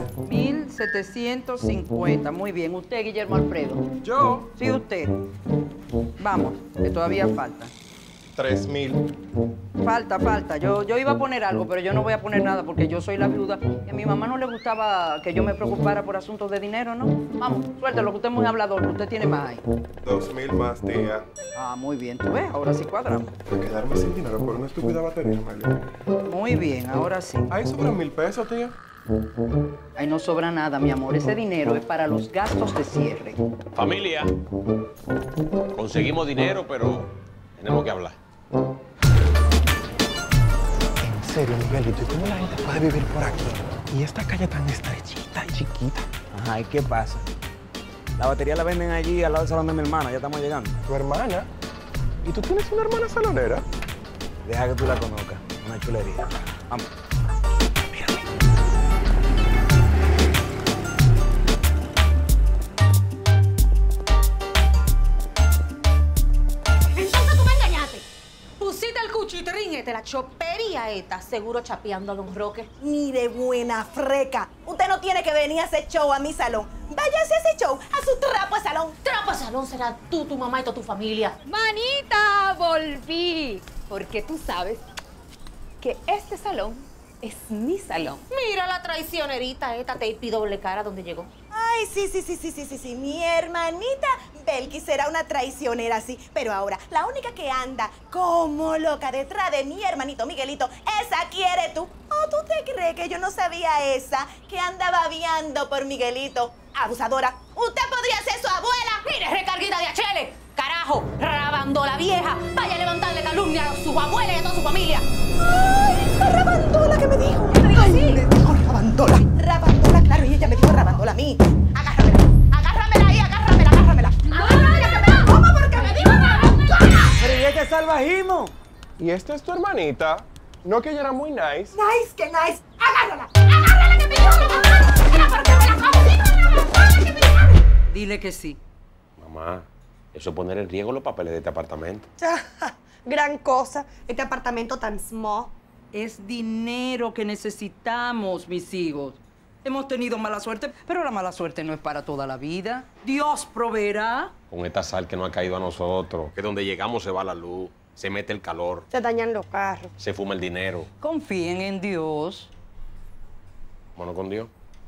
1.750. Muy bien. ¿Usted, Guillermo Alfredo? ¿Yo? Sí, usted. Vamos, que todavía falta. 3.000. Falta. Yo iba a poner algo, pero yo no voy a poner nada porque yo soy la viuda y a mi mamá no le gustaba que yo me preocupara por asuntos de dinero, ¿no? Vamos, suéltalo, que usted es muy hablador, usted tiene más ahí. 2.000 más, tía. Ah, muy bien, tú ves, ahora sí cuadramos. Voy a quedarme sin dinero por una estúpida batería, María. Muy bien, ahora sí. Ahí sobran 1.000 pesos, tía. Ahí no sobra nada, mi amor. Ese dinero es para los gastos de cierre. Familia, conseguimos dinero, pero tenemos que hablar. En serio, Miguelito, ¿y cómo la gente puede vivir por aquí? Y esta calle tan estrechita y chiquita. Ajá, ¿y qué pasa? La batería la venden allí al lado del salón de mi hermana, ya estamos llegando. ¿Tu hermana? ¿Y tú tienes una hermana salonera? Deja que tú la conozcas, una chulería. Vamos. Pusiste el cuchitrín la chopería esta, seguro chapeando a don Roque. Mire, buena freca. Usted no tiene que venir a hacer show a mi salón. Váyase a ese show, a su trapo de salón. Trapo de salón será tú, tu mamá y toda tu familia. Manita, volví. Porque tú sabes que este salón es mi salón. Mira la traicionerita esta, tape doble cara donde llegó. Ay, sí. Mi hermanita Belkis será una traicionera, sí. Pero ahora, la única que anda como loca detrás de mi hermanito Miguelito, esa quiere tú. ¿O tú te crees que yo no sabía esa que anda babeando por Miguelito? Abusadora. ¿Usted podría ser su abuela? Mire, recarguita de achele. Carajo, rabandola vieja. Vaya a levantarle calumnia a su abuela y a toda su familia. Ay, la rabandola que me dijo. Ay, sí. Me dijo rabandola. Rabandola, claro, y ella me dijo rabandola a mí. Agárramela ahí, agárramela. ¿Cómo? Porque me dijo rabandola. Pero ¿y este salvajismo? ¿Y esta es tu hermanita? ¿No que ella era muy nice? Nice, que nice. Agárrala que me dijo rabandola. Porque me la como, dijo rabandola que me dijo. Dile que sí. Mamá, eso es poner en riesgo los papeles de este apartamento. Gran cosa, este apartamento tan small. Es dinero que necesitamos, mis hijos. Hemos tenido mala suerte, pero la mala suerte no es para toda la vida. Dios proveerá. Con esta sal que nos ha caído a nosotros, que donde llegamos se va la luz, se mete el calor, Se dañan los carros. se fuma el dinero. Confíen en Dios. Bueno, con Dios.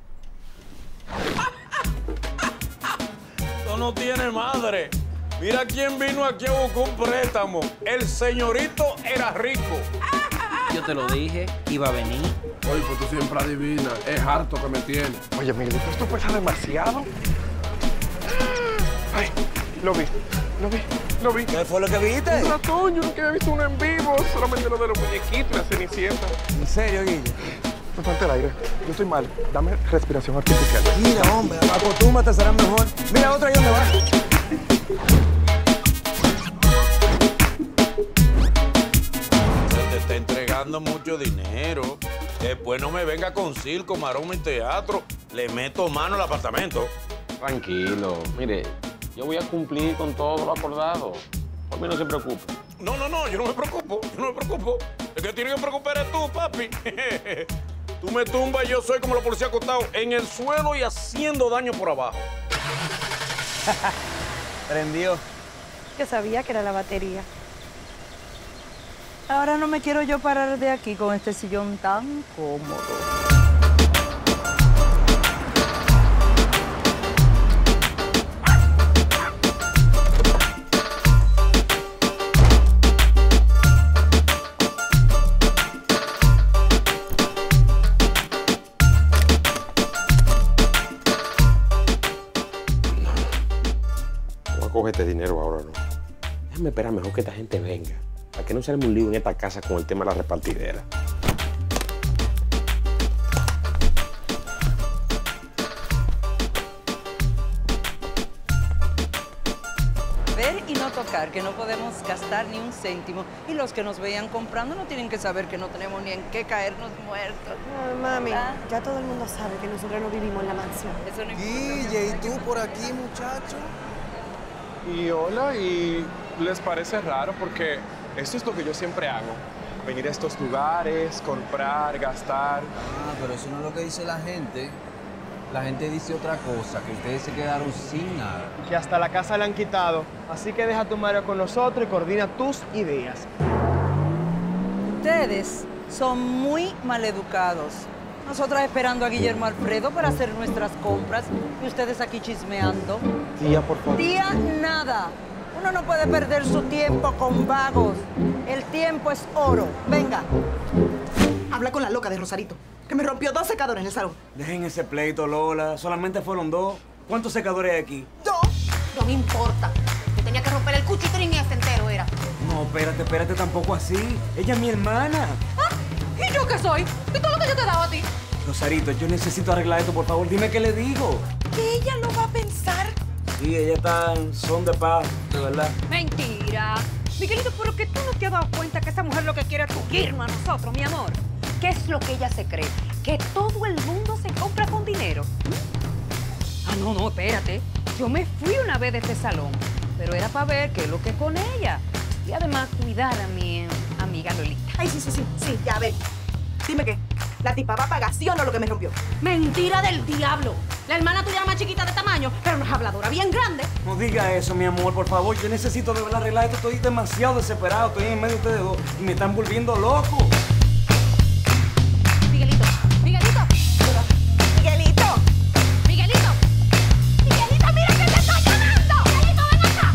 Esto no tiene madre. Mira quién vino aquí a buscar un préstamo. El señorito era rico. Yo te lo dije, iba a venir. Oye, pues tú siempre adivinas. Es harto que me tiene. Oye, Miguelito, esto pesa demasiado. Ay, lo vi. ¿Qué fue lo que viste? Un ratón, yo nunca había visto uno en vivo. Solamente lo de los muñequitos y la cenicienta. ¿En serio, Guille? Me falta el aire. Yo estoy mal. Dame respiración artificial. Mira, hombre, acostúmate, será mejor. Mira, otra ahí donde va. Se te está entregando. gastando mucho dinero. Después no me venga con circo, maroma y teatro. Le meto mano al apartamento. Tranquilo. Mire, yo voy a cumplir con todo lo acordado. Por mí no se preocupe. No, yo no me preocupo. El que tiene que preocupar es tú, papi. Tú me tumbas y yo soy como la policía acostado en el suelo y haciendo daño por abajo. Prendió. Yo sabía que era la batería. Ahora no me quiero yo parar de aquí con este sillón tan cómodo. Coge este dinero ahora, ¿no? Déjame esperar mejor que esta gente venga, para que no se arme un lío en esta casa con el tema de la repartidera. Ver y no tocar, que no podemos gastar ni un céntimo. Y los que nos vean comprando no tienen que saber que no tenemos ni en qué caernos muertos. No, mami, ya todo el mundo sabe que nosotros no vivimos en la mansión. Eso no importa. Guille, ¿y tú por aquí, muchacho? Y hola, ¿y les parece raro? Porque esto es lo que yo siempre hago. Venir a estos lugares, comprar, gastar. Ah, pero eso no es lo que dice la gente. La gente dice otra cosa, que ustedes se quedaron sin nada. Que hasta la casa le han quitado. Así que deja tu madre con nosotros y coordina tus ideas. Ustedes son muy maleducados. Nosotras esperando a Guillermo Alfredo para hacer nuestras compras y ustedes aquí chismeando. Tía, por favor. Tía, nada. Uno no puede perder su tiempo con vagos. El tiempo es oro. Venga. Habla con la loca de Rosarito, que me rompió 2 secadores en el salón. Dejen ese pleito, Lola. Solamente fueron 2. ¿Cuántos secadores hay aquí? 2. No me importa. Yo tenía que romper el cuchitrín este entero, era. No, espérate, tampoco así. Ella es mi hermana. ¿Ah? ¿Y yo qué soy? ¿Y todo lo que yo te he dado a ti? Rosarito, yo necesito arreglar esto, por favor. Dime qué le digo. ¿Que ella lo va a pensar? Sí, ella está en son de paz, de verdad. Mentira. Miguelito, pero que tú no te has dado cuenta que esa mujer lo que quiere es tuquirnos a nosotros, mi amor. ¿Qué es lo que ella se cree? ¿Que todo el mundo se compra con dinero? Ah, no, espérate. Yo me fui una vez de este salón, pero era para ver qué es lo que es con ella. Y además cuidar a mi amiga Lolita. Ay, sí, ya, a ver. Dime qué. ¿La tipa va a pagar, sí o no, lo que me rompió? Mentira del diablo. La hermana tuya era más chiquita de tamaño, pero una habladora bien grande. No diga eso, mi amor, por favor. Yo necesito de verdad arreglar esto. Estoy demasiado desesperado. Estoy en medio de ustedes dos y me están volviendo loco. Miguelito. Miguelito, mira que te está llamando. Miguelito, ven acá.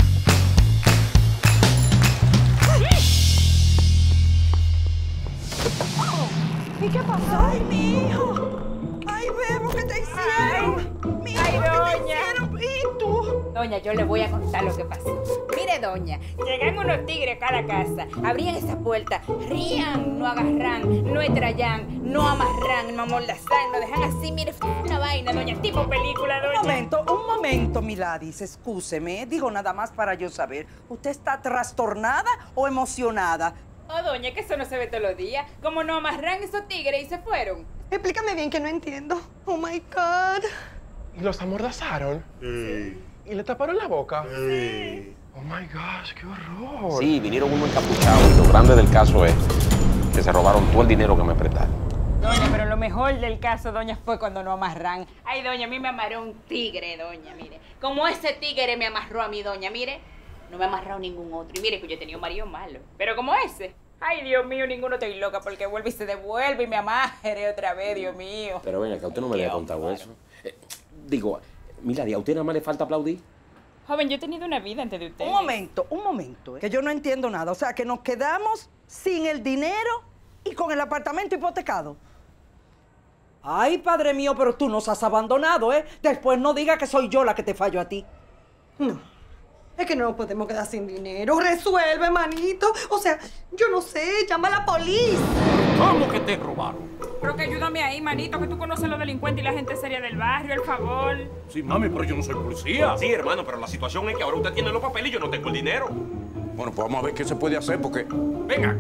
¿Y qué pasó? Ay, mi hijo. Ay, Bebo, ¿qué te hicieron? Mi hijo, ¿qué te hicieron? ¿Y tú? Doña, yo le voy a contar lo que pasó. Mire, doña, llegan unos tigres acá a la casa, abrían esa puerta, rían, no agarran, no estrellan, no amarran, no amordazan, no dejan así, mire, una vaina, doña, tipo película, doña. Un momento, Miladis, excúseme. Digo nada más para yo saber. ¿Usted está trastornada o emocionada? Oh, doña, que eso no se ve todos los días. Como no amarran esos tigres y se fueron. Explícame bien que no entiendo. Oh, my God. ¿Y los amordazaron? Sí. ¿Y le taparon la boca? Sí. Oh, my gosh, qué horror. Sí, vinieron unos encapuchados y lo grande del caso es que se robaron todo el dinero que me prestaron. Doña, pero lo mejor del caso, doña, fue cuando no amarran. Ay, doña, a mí me amarró un tigre, doña, mire. Como ese tigre me amarró a mí, doña, mire. No me ha amarrado ningún otro. Y mire que yo he tenido un marido malo. Pero como ese. Ay, Dios mío, ninguno estoy loca porque vuelve y se devuelve y me amarre otra vez, Dios mío. Pero venga, que a usted no me había contado eso. Digo, mira, ¿a usted nada más le falta aplaudir? Joven, yo he tenido una vida antes de usted. Un momento, que yo no entiendo nada. O sea, que nos quedamos sin el dinero y con el apartamento hipotecado. Ay, padre mío, pero tú nos has abandonado, ¿eh? Después no digas que soy yo la que te fallo a ti. No. Es que no nos podemos quedar sin dinero. Resuelve, manito. O sea, yo no sé, llama a la policía. ¿Cómo que te robaron? Pero que ayúdame ahí, manito, que tú conoces a los delincuentes y la gente seria del barrio, el favor. Sí, mami, pero yo no soy policía. Sí, hermano, pero la situación es que ahora usted tiene los papeles y yo no tengo el dinero. Bueno, pues vamos a ver qué se puede hacer porque... Ven acá.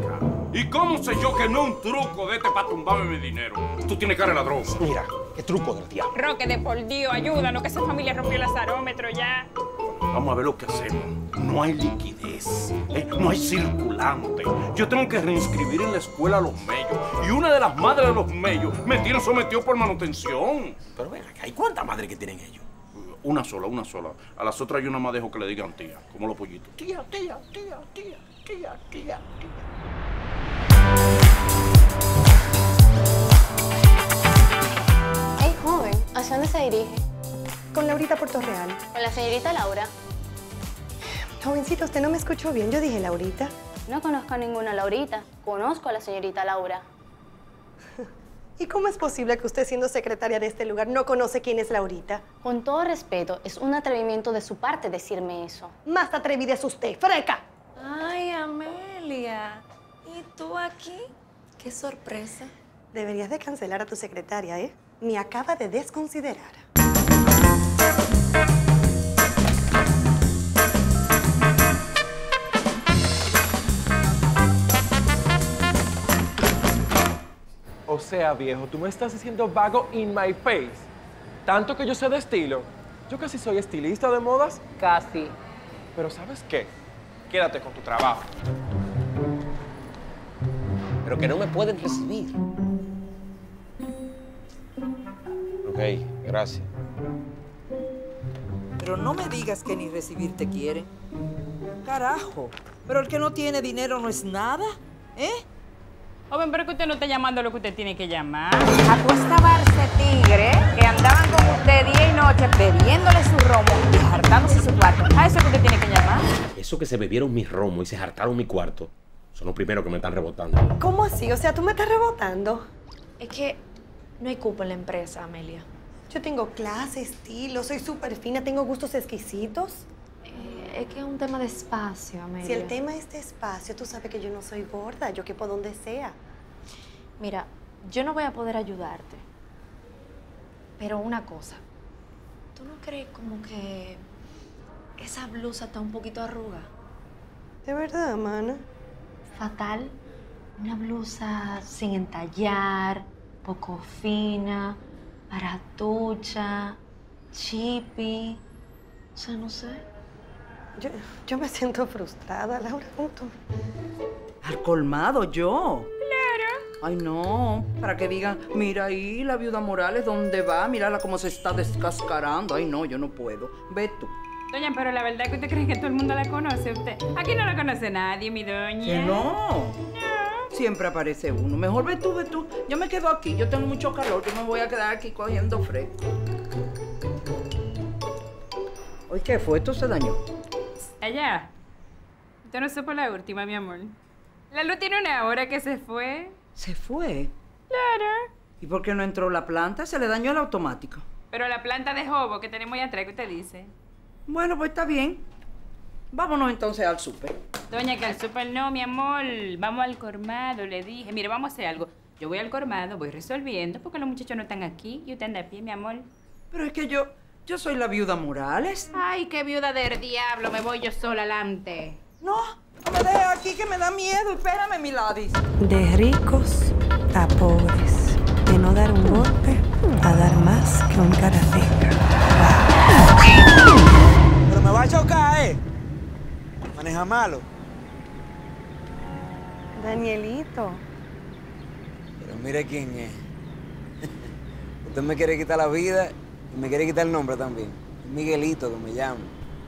¿Y cómo sé yo que no es un truco de este para tumbarme mi dinero? Tú tienes cara de ladrón. Mira, qué truco del diablo. Roque, de por Dios, ayúdanos, que esa familia rompió el azarómetro ya. Vamos a ver lo que hacemos. No hay liquidez, no hay circulante. Yo tengo que reinscribir en la escuela a los mellos. Y una de las madres de los mellos me tiene sometido por manutención. Pero ven acá, ¿y cuántas madres que tienen ellos? Una sola. A las otras yo nada más dejo que le digan tía, como los pollitos. Tía. Hey, joven, ¿hacia dónde se dirige? Con Laurita Puerto Real. Con la señorita Laura. Jovencito, usted no me escuchó bien. Yo dije Laurita. No conozco a ninguna Laurita. Conozco a la señorita Laura. ¿Y cómo es posible que usted, siendo secretaria de este lugar, no conoce quién es Laurita? Con todo respeto, es un atrevimiento de su parte decirme eso. Más atrevida es usted, freca. Ay, Amelia. ¿Y tú aquí? ¡Qué sorpresa! Deberías de cancelar a tu secretaria, ¿eh? Me acaba de desconsiderar. O sea, viejo, tú me estás diciendo vago in my face. Tanto que yo sé de estilo. Yo casi soy estilista de modas. Casi. Pero ¿sabes qué? Quédate con tu trabajo. Pero que no me pueden recibir. Ok, gracias. Pero no me digas que ni recibirte quieren. Carajo, pero el que no tiene dinero no es nada, ¿eh? Joven, pero que usted no está llamando lo que usted tiene que llamar. Apuesta Barce Tigre, que andaban con usted día y noche bebiéndole su romo y hartándose su cuarto. A eso que usted tiene que llamar. Eso que se bebieron mi romo y se hartaron mi cuarto, son los primeros que me están rebotando. ¿Cómo así? O sea, ¿tú me estás rebotando? Es que no hay cupo en la empresa, Amelia. Yo tengo clase, estilo, soy súper fina, tengo gustos exquisitos. Es que es un tema de espacio, Amelia. Si el tema es de espacio, tú sabes que yo no soy gorda, yo quepo donde sea. Mira, yo no voy a poder ayudarte. Pero una cosa, ¿tú no crees como que esa blusa está un poquito arruga? ¿De verdad, mana? Fatal. Una blusa sin entallar, poco fina, baratucha, chippy. O sea, no sé. Yo me siento frustrada, Laura. Punto. ¿Al colmado yo? Claro. Ay, no. Para que digan, mira ahí la viuda Morales, ¿dónde va? Mírala cómo se está descascarando. Ay, no, yo no puedo. Ve tú. Doña, pero la verdad es que usted cree que todo el mundo la conoce. Usted aquí no la conoce nadie, mi doña. Que no. Siempre aparece uno. Mejor ve tú, ve tú. Yo me quedo aquí. Yo tengo mucho calor. Yo me voy a quedar aquí cogiendo fresco. Oye, ¿qué fue? ¿Esto se dañó? Allá. Usted no supo la última, mi amor. La luz tiene una hora que se fue. ¿Se fue? Claro. ¿Y por qué no entró la planta? Se le dañó el automático. Pero la planta de jobo que tenemos ahí atrás, ¿qué usted dice? Bueno, pues está bien. Vámonos entonces al súper. Doña, que al súper no, mi amor. Vamos al colmado, le dije. Mire, vamos a hacer algo. Yo voy al colmado, voy resolviendo, porque los muchachos no están aquí y usted anda a pie, mi amor. Pero es que yo soy la viuda Morales. Ay, qué viuda del diablo, me voy yo sola adelante. No me dejes aquí que me da miedo. Espérame, Miladis. De ricos a pobres. De no dar un golpe a dar más que un karateca. Pero me va a chocar, ¿eh? Maneja malo. Danielito. Pero mire quién es. Usted me quiere quitar la vida y me quiere quitar el nombre también. Miguelito, que me llamo.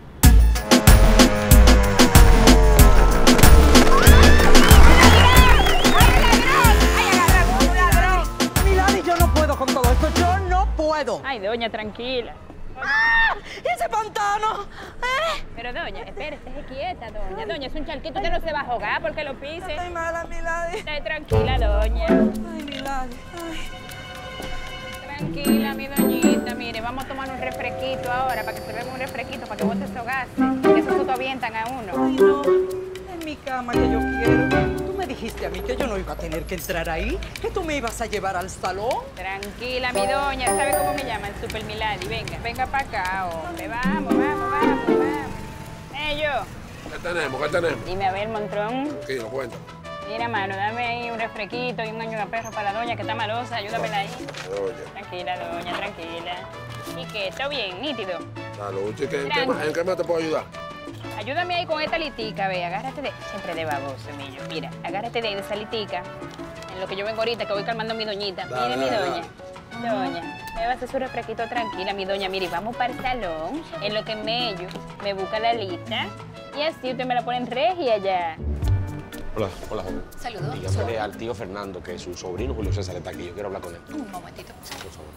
Miladis, yo no puedo con todo esto. Yo no puedo. Ay, doña, tranquila. ¡Ah! ¡Ese pantano! Pero, doña, espérese, esté quieta, doña. Doña, es un charquito, usted no se va a ahogar porque lo pise. Estoy mala, Miladis. Esté tranquila, doña. Ay, Miladis. Ay. Tranquila, mi doñita. Mire, vamos a tomar un refresquito ahora para que se beba un refresquito, para que bote esos gases. Que esos frutos avientan a uno. Ay, no. En mi cama que yo quiero. Tú me dijiste a mí que yo no iba a tener que entrar ahí, que tú me ibas a llevar al salón. Tranquila, mi doña. ¿Sabe cómo me llaman? Super Milady. Venga para acá, hombre. Vamos. ¿Qué tenemos? Dime a ver, Montrón. Tranquilo, cuenta. Mira, mano, dame ahí un refresquito y un año de perro para la doña que está malosa. Ayúdamela ahí. Tranquila, doña, tranquila. ¿Y qué? ¿Todo bien? ¿Nítido? Salud, chica. ¿En qué más te puedo ayudar? Ayúdame ahí con esta litica, ve. Agárrate de... Siempre de baboso, millo. Mira, agárrate de ahí de esa litica. En lo que yo vengo ahorita, que voy calmando a mi doñita. Mire, mi doña. Doña, me va a hacer su refresquito tranquila, mi doña. Mire, vamos para el salón. En lo que me busca la lista. Y así usted me la pone en regia ya. Hola, hola, joven. Saludos. Dígame al tío Fernando que su sobrino Julio César está aquí. Yo quiero hablar con él. Un momentito. Por favor.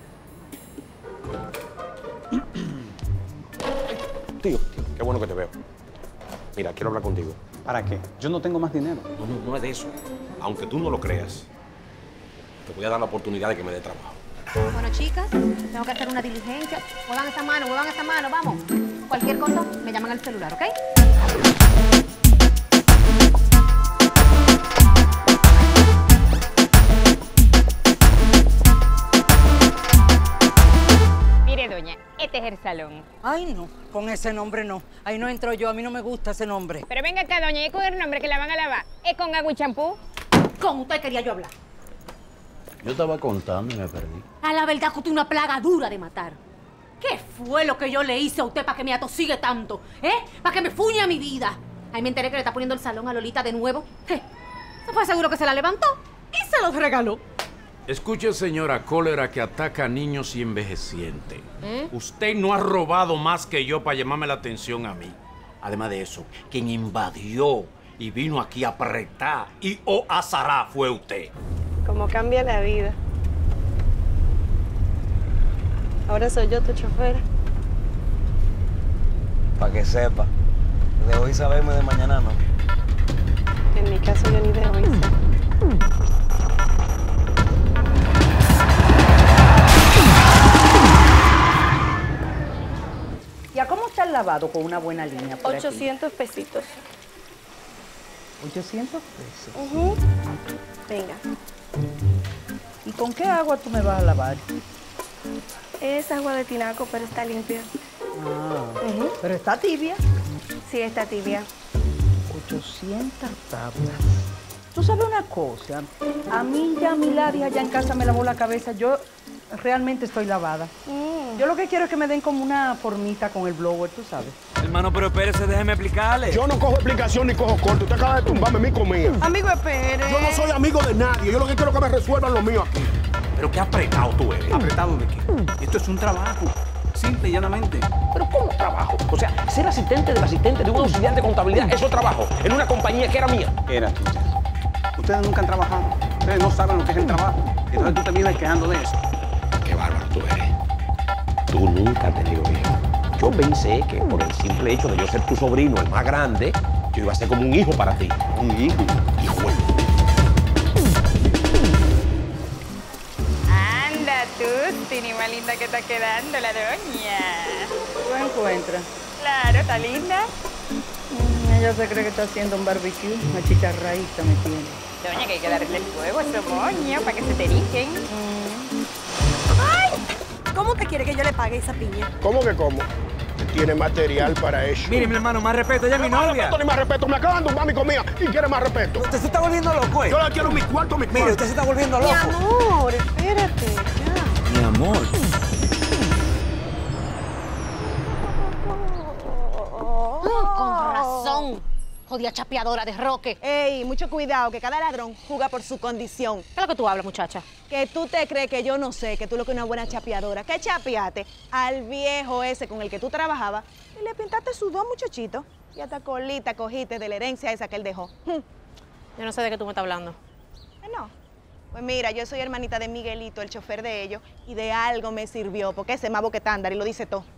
Tío, qué bueno que te veo. Mira, quiero hablar contigo. ¿Para qué? Yo no tengo más dinero. No es de eso. Aunque tú no lo creas, te voy a dar la oportunidad de que me dé trabajo. Bueno, chicas, tengo que hacer una diligencia. Muevan esa mano, vamos. Cualquier cosa, me llaman al celular, ¿ok? Mire, doña, este es el salón. Ay, no, con ese nombre no. Ahí no entro yo, a mí no me gusta ese nombre. Pero venga acá, doña, ¿y con el nombre que la van a lavar? ¿Es con agua y champú? Con usted quería yo hablar. Yo estaba contando y me perdí. A la verdad que usted es una plaga dura de matar. ¿Qué fue lo que yo le hice a usted para que me atosigue tanto? Para que me fuñe a mi vida. Ahí me enteré que le está poniendo el salón a Lolita de nuevo. ¿Se fue seguro que se la levantó? Y se los regaló. Escuche, señora Cólera, que ataca a niños y envejecientes. Usted no ha robado más que yo para llamarme la atención a mí. Además de eso, quien invadió y vino aquí a apretar y o azará fue usted. Cómo cambia la vida. Ahora soy yo tu chofer. Para que sepa. De hoy sabemos, de mañana no. En mi caso yo ni de hoy sé. ¿Y a cómo está el lavado con una buena línea por 800 pesitos. 800 pesos. Venga. ¿Y con qué agua tú me vas a lavar? Es agua de tinaco, pero está limpia. Pero está tibia. Sí, está tibia. 800 tablas. Tú sabes una cosa, a mí ya Milady allá en casa me lavó la cabeza, yo realmente estoy lavada. Yo lo que quiero es que me den como una formita con el blower, tú sabes. Hermano, pero espérese, déjeme explicarle. Yo no cojo explicación ni cojo corto. Usted acaba de tumbarme mi comida. Amigo, espere. Yo no soy amigo de nadie. Yo lo que quiero es que me resuelvan lo mío aquí. Pero qué apretado tú eres. ¿Apretado de qué? Esto es un trabajo. Simple y llanamente. ¿Pero cómo trabajo? O sea, ser asistente del asistente de un auxiliar de contabilidad, eso es trabajo. En una compañía que era mía. Era tuya. Ustedes nunca han trabajado. Ustedes no saben lo que es el trabajo. Entonces tú te vienes quejando de eso. Qué bárbaro tú eres. Tú nunca has tenido hijos. Yo pensé que por el simple hecho de yo ser tu sobrino, el más grande, yo iba a ser como un hijo para ti. Un hijo. Hijo. Anda tú, Tini, más linda que está quedando la doña. ¿Tú encuentras? Claro, está linda. Ella se cree que está haciendo un barbecue, una chicharradita me tiene. Doña, que hay que darle el fuego a esos moños para que se te erigen. ¡Ay! ¿Cómo te quiere que yo le pague esa piña? ¿Cómo que cómo? Tiene material para eso. Mire, mi hermano, más respeto, ella es mi novia. Más respeto, ni más respeto. Me acaban de tumbar mi comida y quiere más respeto. Usted se está volviendo loco, ¿eh? Yo la quiero mi cuarto, mi cuarto. Mire, usted se está volviendo loco. Mi amor, espérate, ya. Mi amor. Con razón. Jodida chapeadora de Roque. Ey, mucho cuidado, que cada ladrón juega por su condición. ¿Qué es lo que tú hablas, muchacha? Que tú te crees que yo no sé, que tú lo que es una buena chapeadora. ¿Qué chapeaste al viejo ese con el que tú trabajabas y le pintaste sus dos muchachitos? Y hasta colita cogiste de la herencia esa que él dejó. Yo no sé de qué tú me estás hablando. No. Pues mira, yo soy hermanita de Miguelito, el chofer de ellos, y de algo me sirvió, porque ese mabo que está andar y lo dice todo.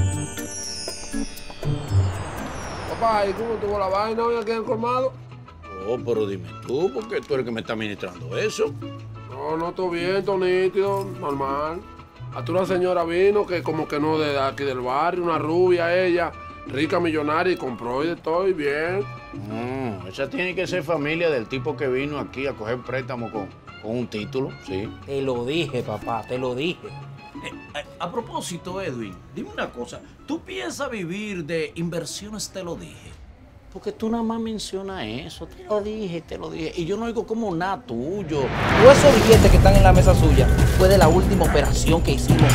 Papá, ¿y cómo tuvo la vaina hoy aquí en el colmado? Oh, pero dime tú, porque tú eres el que me está ministrando eso. No, todo bien, todo nítido, normal. Hasta una señora vino que como que no de aquí del barrio, una rubia ella, rica millonaria, y compró y de todo, y bien. Esa tiene que ser familia del tipo que vino aquí a coger préstamo con un título, sí. Te lo dije, papá, te lo dije. A propósito, Edwin, dime una cosa. ¿Tú piensas vivir de inversiones? Te lo dije. Porque tú nada más mencionas eso. Te lo dije. Y yo no oigo como nada tuyo. Todos esos billetes que están en la mesa suya fue de la última operación que hicimos.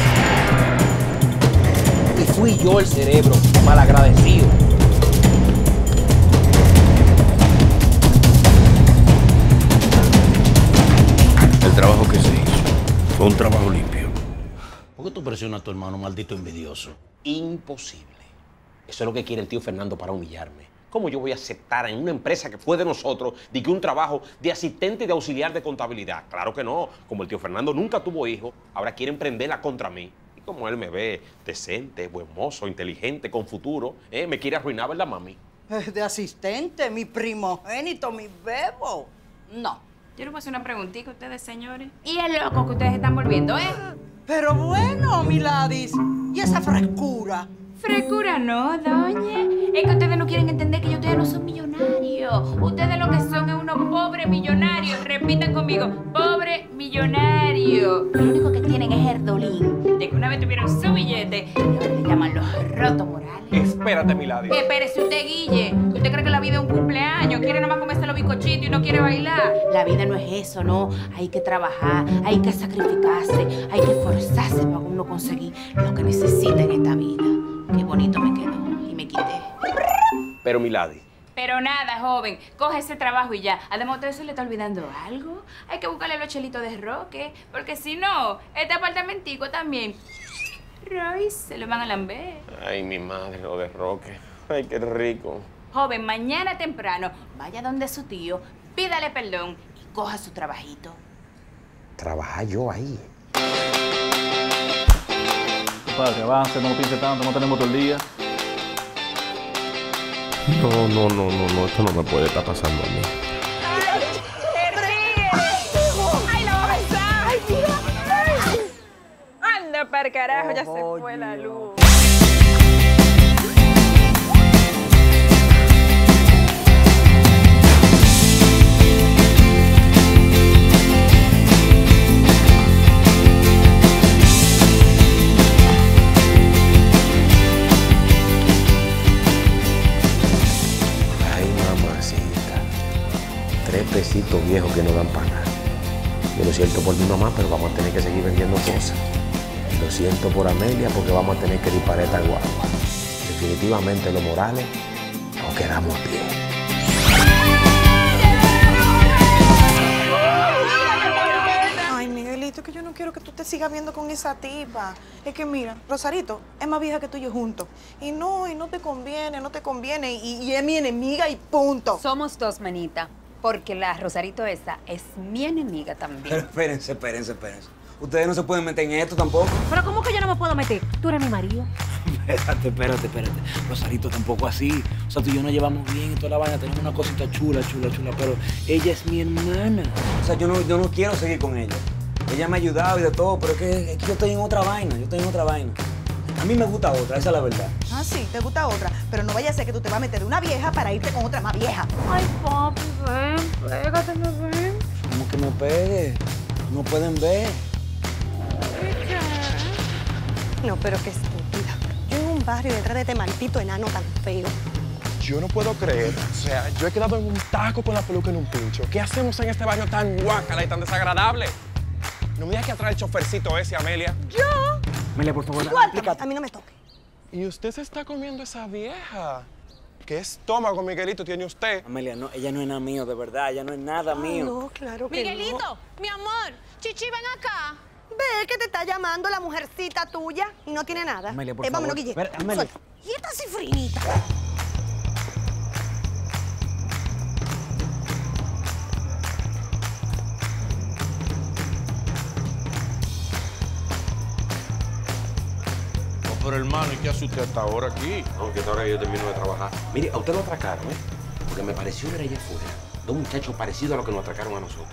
Y fui yo el cerebro, malagradecido. El trabajo que se hizo fue un trabajo limpio. ¿Por qué tú presionas a tu hermano, maldito envidioso? Imposible. Eso es lo que quiere el tío Fernando para humillarme. ¿Cómo yo voy a aceptar en una empresa que fue de nosotros de que un trabajo de asistente y de auxiliar de contabilidad? Claro que no. Como el tío Fernando nunca tuvo hijos, ahora quiere emprenderla contra mí. Y como él me ve decente, buen mozo, inteligente, con futuro, me quiere arruinar, ¿verdad, mami? De asistente, mi primogénito, mi bebo. No. Yo le voy a hacer una preguntita a ustedes, señores. ¿Y el loco que ustedes están volviendo, Pero bueno, Miladis, ¿y esa frescura? Frescura no, doña. Es que ustedes no quieren entender que ustedes no son millonarios. Ustedes lo que son es unos pobres millonarios. Repitan conmigo, pobres millonarios. Lo único que tienen es el dolín de que una vez tuvieron su billete y ahora le llaman los rotos morales. Espérate, Milady. Espérese usted, Guille. ¿Usted cree que la vida es un cumpleaños? ¿Quiere nomás comerse los bizcochitos y no quiere bailar? La vida no es eso, ¿no? Hay que trabajar, hay que sacrificarse, hay que esforzarse para uno conseguir lo que necesita en esta vida. Qué bonito me quedó y me quité. Pero, Milady. Pero nada, joven, coge ese trabajo y ya. Además, ¿usted se le está olvidando algo? Hay que buscarle los chelitos de Roque, porque si no, este apartamentico también, Roy, se lo van a lamber. Ay, mi madre, lo de Roque. Ay, qué rico. Joven, mañana temprano, vaya donde su tío, pídale perdón y coja su trabajito. ¿Trabajar yo ahí? Padre, avance, no pinche tanto, no tenemos todo el día. No, esto no me puede estar pasando a mí. ¡Ay, la va a besar! ¡Ay, Dios! ¡Anda para carajo! Ya se fue la luz. Pesitos viejos que no dan para nada. Yo lo siento por mi mamá, pero vamos a tener que seguir vendiendo cosas. Lo siento por Amelia, porque vamos a tener que disparar esta guagua. Definitivamente los Morales nos quedamos a pie. Ay, Miguelito, que yo no quiero que tú te sigas viendo con esa tipa. Es que mira, Rosarito es más vieja que tú y yo juntos. Y no te conviene. Y es mi enemiga y punto. Somos dos, manita. Porque la Rosarito esa es mi enemiga también. Pero espérense. Ustedes no se pueden meter en esto tampoco. Pero ¿cómo que yo no me puedo meter? Tú eres mi marido. Espérate. Rosarito tampoco así. O sea, tú y yo nos llevamos bien y toda la vaina. Tenemos una cosita chula. Pero ella es mi hermana. O sea, yo no quiero seguir con ella. Ella me ha ayudado y de todo, pero es que yo estoy en otra vaina. A mí me gusta otra, esa es la verdad. Ah, sí, te gusta otra. Pero no vaya a ser que tú te vas a meter de una vieja para irte con otra más vieja. Ay, papi, ven, pégateme, ven. ¿Cómo que me pegue? No pueden ver. No, pero qué estúpida. Yo en un barrio detrás de este maldito enano tan feo. Yo no puedo creer. O sea, yo he quedado en un taco con la peluca en un pincho. ¿Qué hacemos en este barrio tan guácala y tan desagradable? No me digas que atrae el chofercito ese, Amelia. ¿Yo? Amelia, por favor, Suéltame, a mí no me toque. ¿Y usted se está comiendo esa vieja? ¿Qué estómago, Miguelito, tiene usted? Amelia, no, ella no es nada mío, de verdad. Ella no es nada mío. No, claro que Miguelito, no. mi amor, Chichi, ven acá. Ve que te está llamando la mujercita tuya y no tiene nada. Amelia, por favor. Vámonos, Guille. Amelia. Suelta. Y esta cifrinita. Pero hermano, ¿y qué hace usted hasta ahora aquí? Aunque hasta ahora yo termino de trabajar. Mire, a usted lo atracaron, porque me pareció ver allá afuera dos muchachos parecidos a los que nos atracaron a nosotros.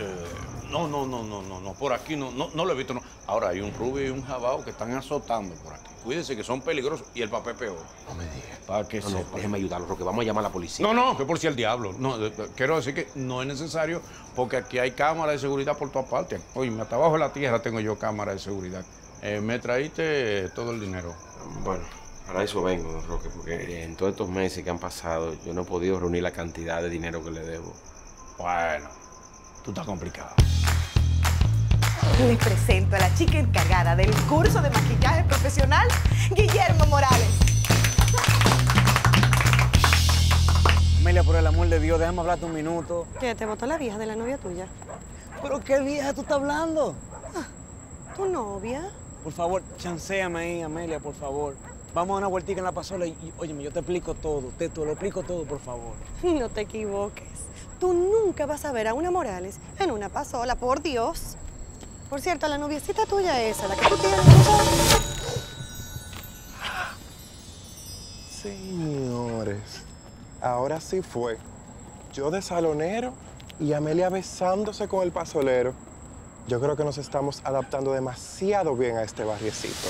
No, por aquí no lo he visto. No. Ahora hay un rubio y un jabao que están azotando por aquí. Cuídense que son peligrosos y el papel peor. No me digas. Para que No, déjeme ayudarlo, Roque. Vamos a llamar a la policía. No, que por si el diablo. No, quiero decir que no es necesario porque aquí hay cámaras de seguridad por todas partes. Oye, hasta abajo de la tierra tengo yo cámaras de seguridad. Me traíste todo el dinero. Bueno, Para eso vengo, don Roque, porque en todos estos meses que han pasado yo no he podido reunir la cantidad de dinero que le debo. Bueno, tú estás complicado. Les presento a la chica encargada del curso de maquillaje profesional, Guillermo Morales. Amelia, por el amor de Dios, déjame hablarte un minuto. ¿Qué? ¿Te botó la vieja de la novia tuya? ¿Pero qué vieja tú estás hablando? ¿Tu novia? Por favor, chanceame ahí, Amelia, por favor. Vamos a una vueltica en la pasola y óyeme, yo te explico todo. Te lo explico todo, por favor. No te equivoques. Tú nunca vas a ver a una Morales en una pasola, por Dios. Por cierto, la noviecita tuya esa, la que tú tienes. Señores, ahora sí fue. Yo de salonero y Amelia besándose con el pasolero. Yo creo que nos estamos adaptando demasiado bien a este barriecito.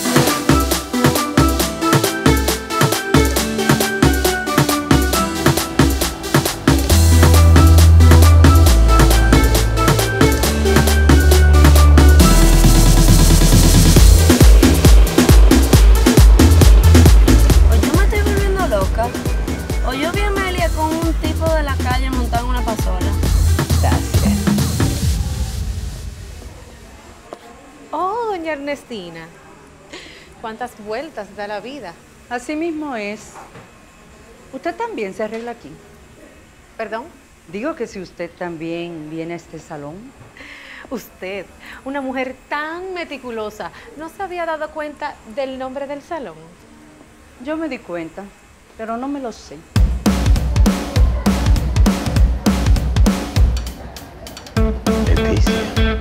O yo vi a Amelia con un tipo de la calle montado en una pasola. Oh, doña Ernestina. ¿Cuántas vueltas da la vida? Así mismo es. ¿Usted también se arregla aquí? ¿Perdón? Digo que si usted también viene a este salón. Usted, una mujer tan meticulosa, ¿no se había dado cuenta del nombre del salón? Yo me di cuenta, pero no me lo sé. Leticia.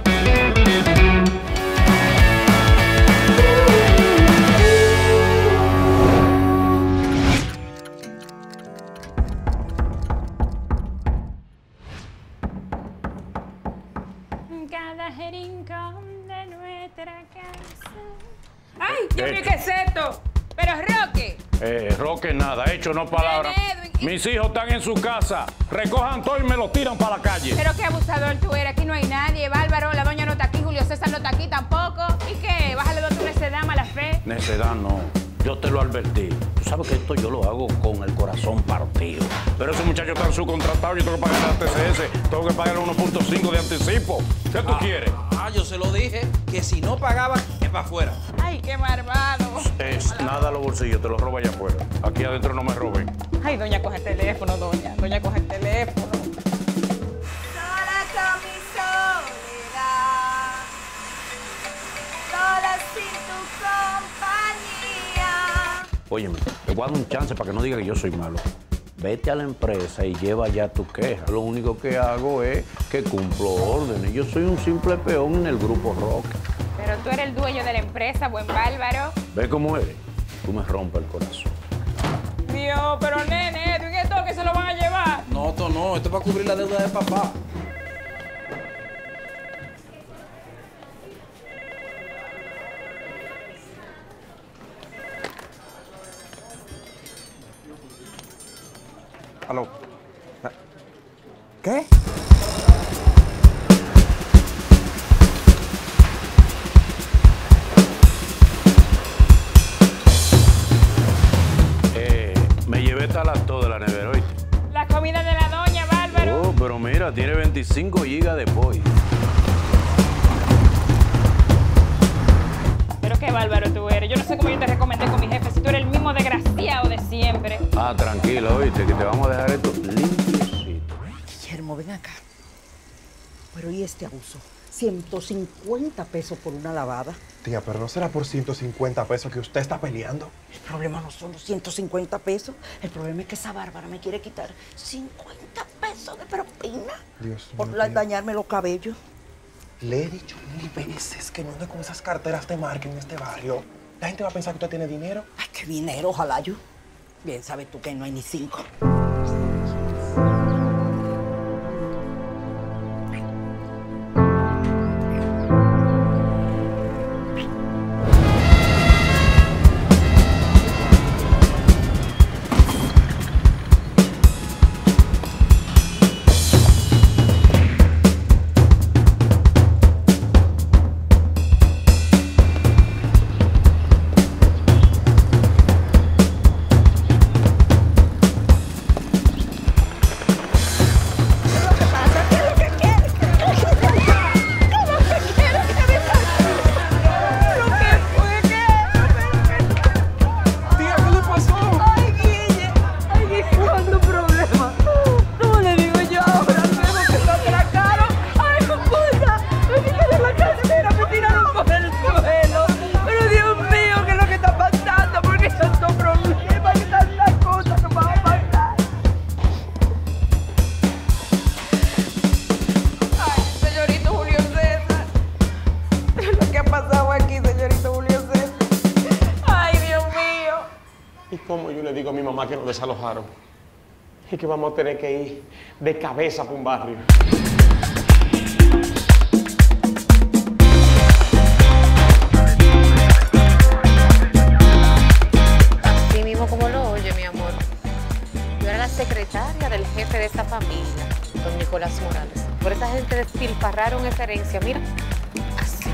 Cada rincón de nuestra casa. ¡Ay, Dios mío, qué es esto! Pero Roque. Roque nada, hecho no palabras. Mis hijos están en su casa. Recojan todo y me lo tiran para la calle. Pero qué abusador tú eres. Aquí no hay nadie. Bárbaro, la doña no está aquí. Julio César no está aquí tampoco. ¿Y qué? Bájale dos tu necedad, mala fe. Necedad no. Yo te lo advertí. Tú sabes que esto yo lo hago con el corazón partido. Pero esos muchachos están subcontratados. Yo tengo que pagar la TCS. Tengo que pagar 1.5 de anticipo. ¿Qué tú quieres? Yo se lo dije que si no pagaba, es para afuera. Ay, qué malvado. Nada a los bolsillos, te los robo allá afuera. Aquí adentro no me roben. Ay, doña, coge el teléfono, doña. Doña, coge el teléfono. Sola con mi soledad, sola sin tu compañía. Óyeme, te voy a dar un chance para que no diga que yo soy malo. Vete a la empresa y lleva ya tu queja. Lo único que hago es que cumplo órdenes. Yo soy un simple peón en el grupo Roque. Pero tú eres el dueño de la empresa, buen bárbaro. ¿Ves cómo eres? Tú me rompes el corazón. Dios, pero nene, ¿tú en esto que se lo van a llevar? No, esto no. Esto es para cubrir la deuda de papá. Aló. ¿Qué? Me llevé todo de la nevera, ¿oíste? La comida de la doña, bárbaro. Oh, pero mira, tiene 25 gigas de pollo. Pero qué bárbaro tú eres. Yo no sé cómo yo te recomendé con mi jefe si tú eres el mismo desgraciado de siempre. Ah, tranquila, oíste, que te vamos a dejar esto limpiecito. Guillermo, ven acá. Pero ¿y este abuso? 150 pesos por una lavada. Tía, pero ¿no será por 150 pesos que usted está peleando? El problema no son los 150 pesos. El problema es que esa Bárbara me quiere quitar 50 pesos de propina. Dios mío. Por dañarme los cabellos. Le he dicho 1000 veces que no ande con esas carteras de marca en este barrio. La gente va a pensar que usted tiene dinero. Ay, qué dinero, ojalá yo. Bien, sabes tú que no hay ni 5. ¿Cómo yo le digo a mi mamá que nos desalojaron? Y que vamos a tener que ir de cabeza para un barrio. Así mismo como lo oye, mi amor. Yo era la secretaria del jefe de esta familia, don Nicolás Morales. Por esa gente despilfarraron esa herencia, mira. Así.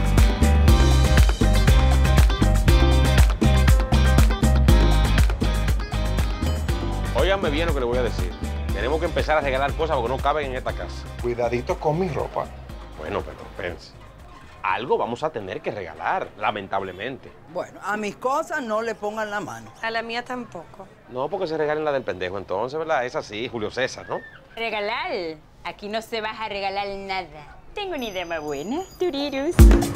Óiganme bien lo que le voy a decir. Tenemos que empezar a regalar cosas porque no caben en esta casa. Cuidadito con mi ropa. Bueno, pero pense. Algo vamos a tener que regalar, lamentablemente. Bueno, a mis cosas no le pongan la mano. A la mía tampoco. No, porque se regalen la del pendejo entonces, ¿verdad? Es así, Julio César, ¿no? ¿Regalar? Aquí no se va a regalar nada. Tengo una idea más buena. Turirus.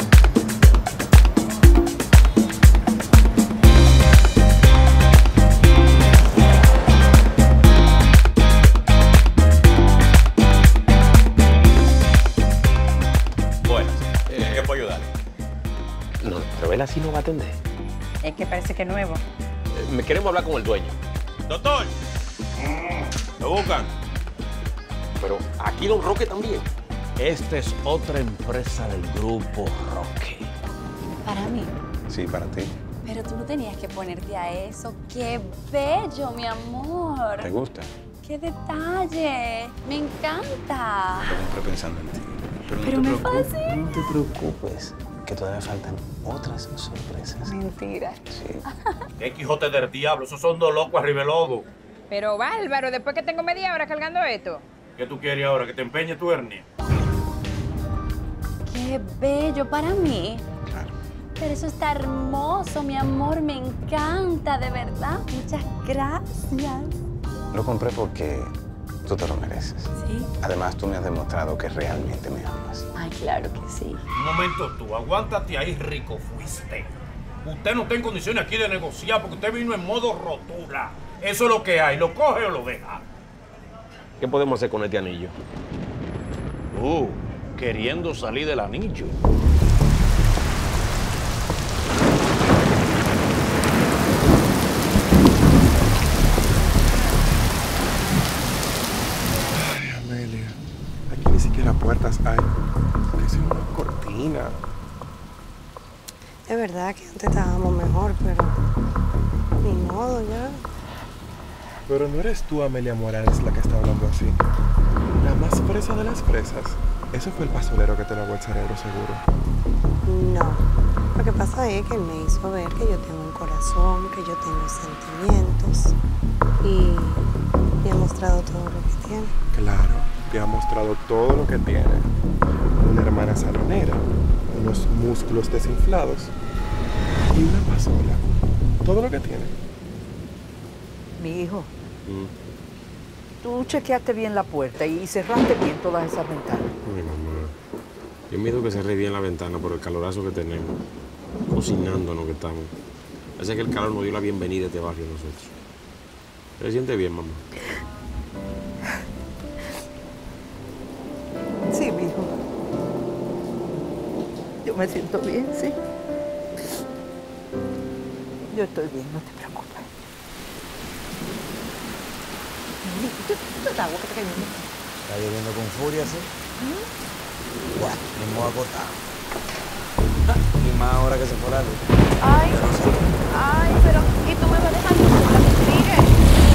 ¿Qué puedo ayudar? No, pero él así no va a atender. Es que parece que es nuevo. Queremos hablar con el dueño. Doctor. ¿Lo buscan? Pero aquí Don Roque también. Esta es otra empresa del grupo Roque. Para mí. Sí, para ti. Pero tú no tenías que ponerte a eso. ¡Qué bello, mi amor! ¿Te gusta? ¡Qué detalle! ¡Me encanta! Siempre pensando en ti. Pero me fascina. No te preocupes, que todavía faltan otras sorpresas. Mentira. Sí. ¡Qué Quijote del diablo! Esos son dos locos arriba del lodo. Pero bárbaro, después que tengo media hora cargando esto. ¿Qué tú quieres ahora? ¿Que te empeñe tu hernia? ¡Qué bello para mí! Claro. Pero eso está hermoso, mi amor. Me encanta, de verdad. Muchas gracias. Lo compré porque tú te lo mereces. Sí. Además, tú me has demostrado que realmente me amas. Ay, claro que sí. Un momento tú, aguántate ahí, rico fuiste. Usted no está en condiciones aquí de negociar porque usted vino en modo rotura. Eso es lo que hay, ¿lo coge o lo deja? ¿Qué podemos hacer con este anillo? Queriendo salir del anillo. Ay, Amelia. Aquí ni siquiera puertas hay. Que es una cortina. Es verdad que antes estábamos mejor, pero ni modo ya. Pero no eres tú, Amelia Morales, la que está hablando así. La más fresa de las fresas. Eso fue el basurero que te lavó el cerebro, seguro. No. Lo que pasa es que él me hizo ver que yo tengo un corazón, que yo tengo sentimientos. Y me ha mostrado todo lo que tiene. Claro, te ha mostrado todo lo que tiene. Una hermana salonera, unos músculos desinflados y una pasola. Todo lo que tiene. Mi hijo, tú chequeaste bien la puerta y cerraste bien todas esas ventanas. Mi mamá. Yo miedo que cerré bien la ventana por el calorazo que tenemos. Cocinándonos que estamos. Parece que el calor nos dio la bienvenida a este barrio a nosotros. ¿Se siente bien, mamá? Sí, mi hijo. Yo me siento bien, sí. Yo estoy bien, no te preocupes. Está lloviendo con furia, ¿sí? Bueno, ni modo acotado. Y más ahora que se fue la luz. Ay, pero ¿y tú me vas dejando sola, Miguel?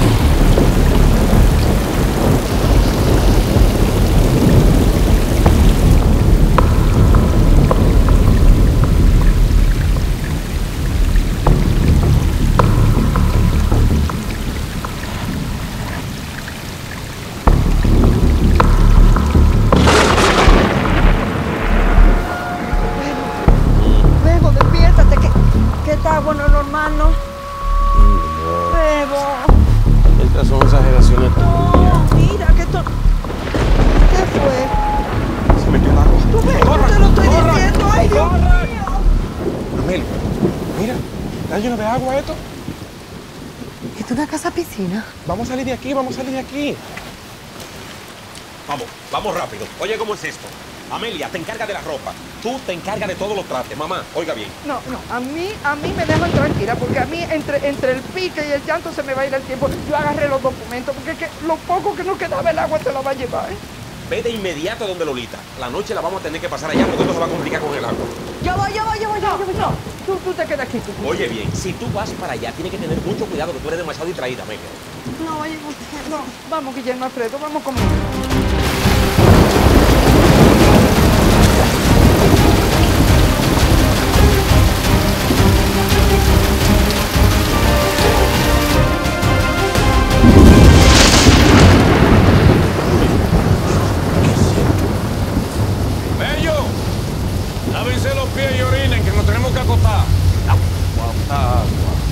Bebo, despiértate, que esta agua no es normal, ¿no? Bebo. Estas son exageraciones tuyas. Mira, que esto... ¿Qué fue? Se metió el agua. Tú ves, yo te lo estoy diciendo. Ay, Dios mío. Amelia, mira, está lleno de agua esto. ¿Esto es una casa piscina? Vamos a salir de aquí, vamos a salir de aquí. Vamos rápido. Oye, ¿cómo es esto? Amelia, te encarga de la ropa. Tú te encargas de todos los trastes. Mamá, oiga bien. No, a mí me dejan tranquila, porque a mí entre el pique y el llanto se me va a ir el tiempo. Yo agarré los documentos, porque es que lo poco que nos quedaba el agua se lo va a llevar. Ve de inmediato donde Lolita. La noche la vamos a tener que pasar allá porque esto se va a complicar con el agua. Yo voy. No, tú te quedas aquí. Oye bien, si tú vas para allá, tienes que tener mucho cuidado, que tú eres demasiado distraída, Amelia. No, vamos, Guillermo Alfredo, vamos conmigo. ¡Bello! Lávense los pies y orinen, que nos tenemos que acostar. Agua.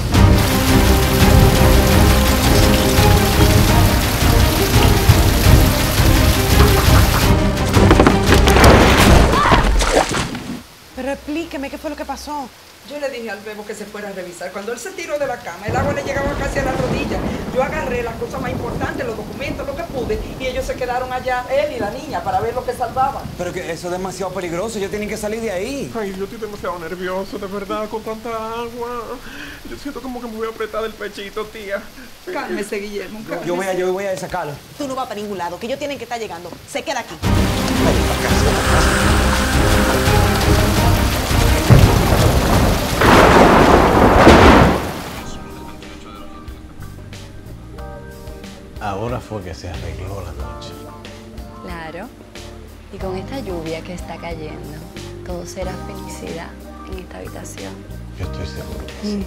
Pero explíqueme qué fue lo que pasó. Yo le dije al bebo que se fuera a revisar. Cuando él se tiró de la cama, el agua le llegaba casi a la rodilla. Yo agarré las cosas más importantes, los documentos, lo que pude, y ellos se quedaron allá, él y la niña, para ver lo que salvaban. Pero que eso es demasiado peligroso, ellos tienen que salir de ahí. Ay, yo estoy demasiado nervioso, de verdad, con tanta agua. Yo siento como que me voy a apretar el pechito, tía. Cálmese, Guillermo, cálmese. Yo voy a sacarlo. Tú no vas para ningún lado, que ellos tienen que estar llegando. Se queda aquí. Ahora fue que se arregló la noche. Claro. Y con esta lluvia que está cayendo, todo será felicidad en esta habitación. Yo estoy seguro que sí.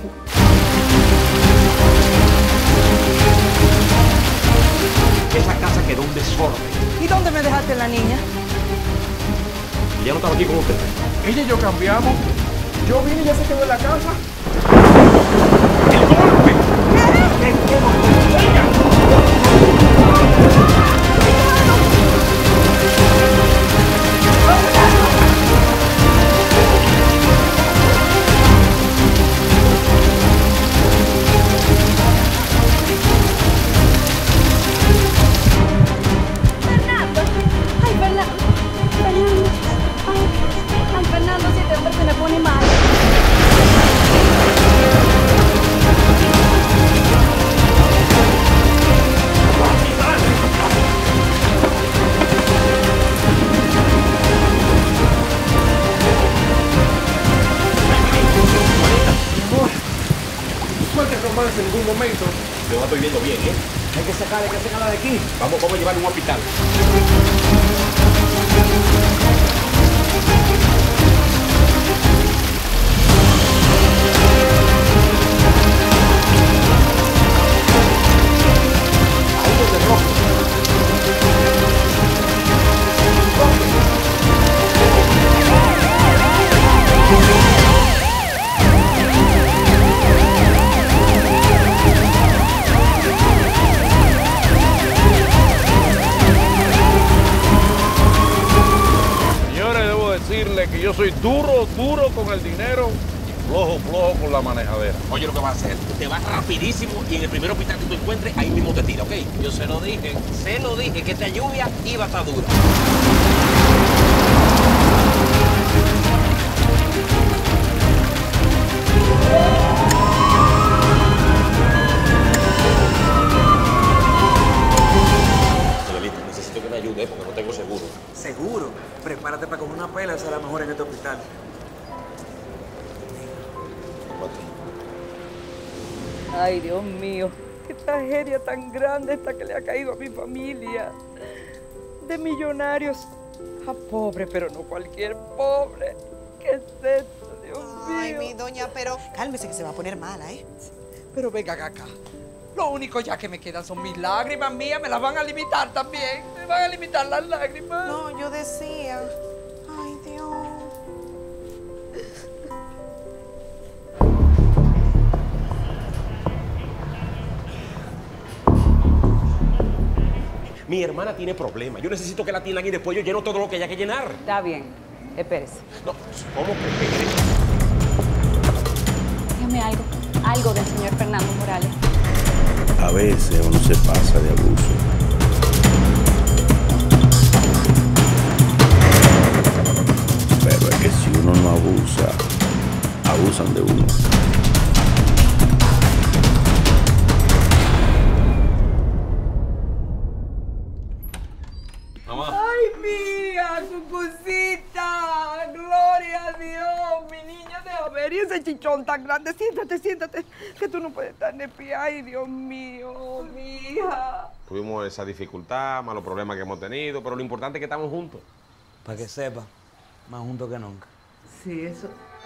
Esa casa quedó un desorden. ¿Y dónde me dejaste la niña? Ya no estaba aquí con usted. Ella y yo cambiamos. Yo vine y ya se quedó en la casa. ¡El golpe! ¡Oiga! Fernando, si este hombre se me pone mal. En ningún momento. Yo la estoy viendo bien, ¿eh? Hay que sacarla de aquí. Vamos a llevarla a un hospital. Que yo soy duro con el dinero y flojo con la manejadera. Oye, lo que va a hacer, te vas rapidísimo y en el primer hospital que tú encuentres, ahí mismo te tira, ¿ok? Yo se lo dije, que esta lluvia iba a estar dura. Necesito que me ayude porque no tengo seguro. ¿Seguro? Prepárate para comer una pela, será mejor en este hospital. Ay, Dios mío, qué tragedia tan grande esta que le ha caído a mi familia. De millonarios a pobre, pero no cualquier pobre. ¿Qué es esto, Dios mío? Ay, mi doña, pero cálmese que se va a poner mala, ¿eh? Pero venga acá. Lo único ya que me quedan son mis lágrimas mías. Me las van a limitar también. Me van a limitar las lágrimas. No, yo decía. Ay, Dios. Mi hermana tiene problemas. Yo necesito que la atiendan y después yo lleno todo lo que haya que llenar. Está bien. Espérese. No, ¿cómo que espere? Dígame algo del señor Fernando Morales. A veces uno se pasa de abuso. abusan de uno. ¡Ay, mía, Cucucita! ¡Gloria a Dios! Mi niña, deja ver. Y ese chichón tan grande. Siéntate, siéntate. Que tú no puedes estar de pie. ¡Ay, Dios mío, mi hija! Tuvimos esa dificultad, malos problemas que hemos tenido, pero lo importante es que estamos juntos. Para que sepa, más juntos que nunca. Sí, eso.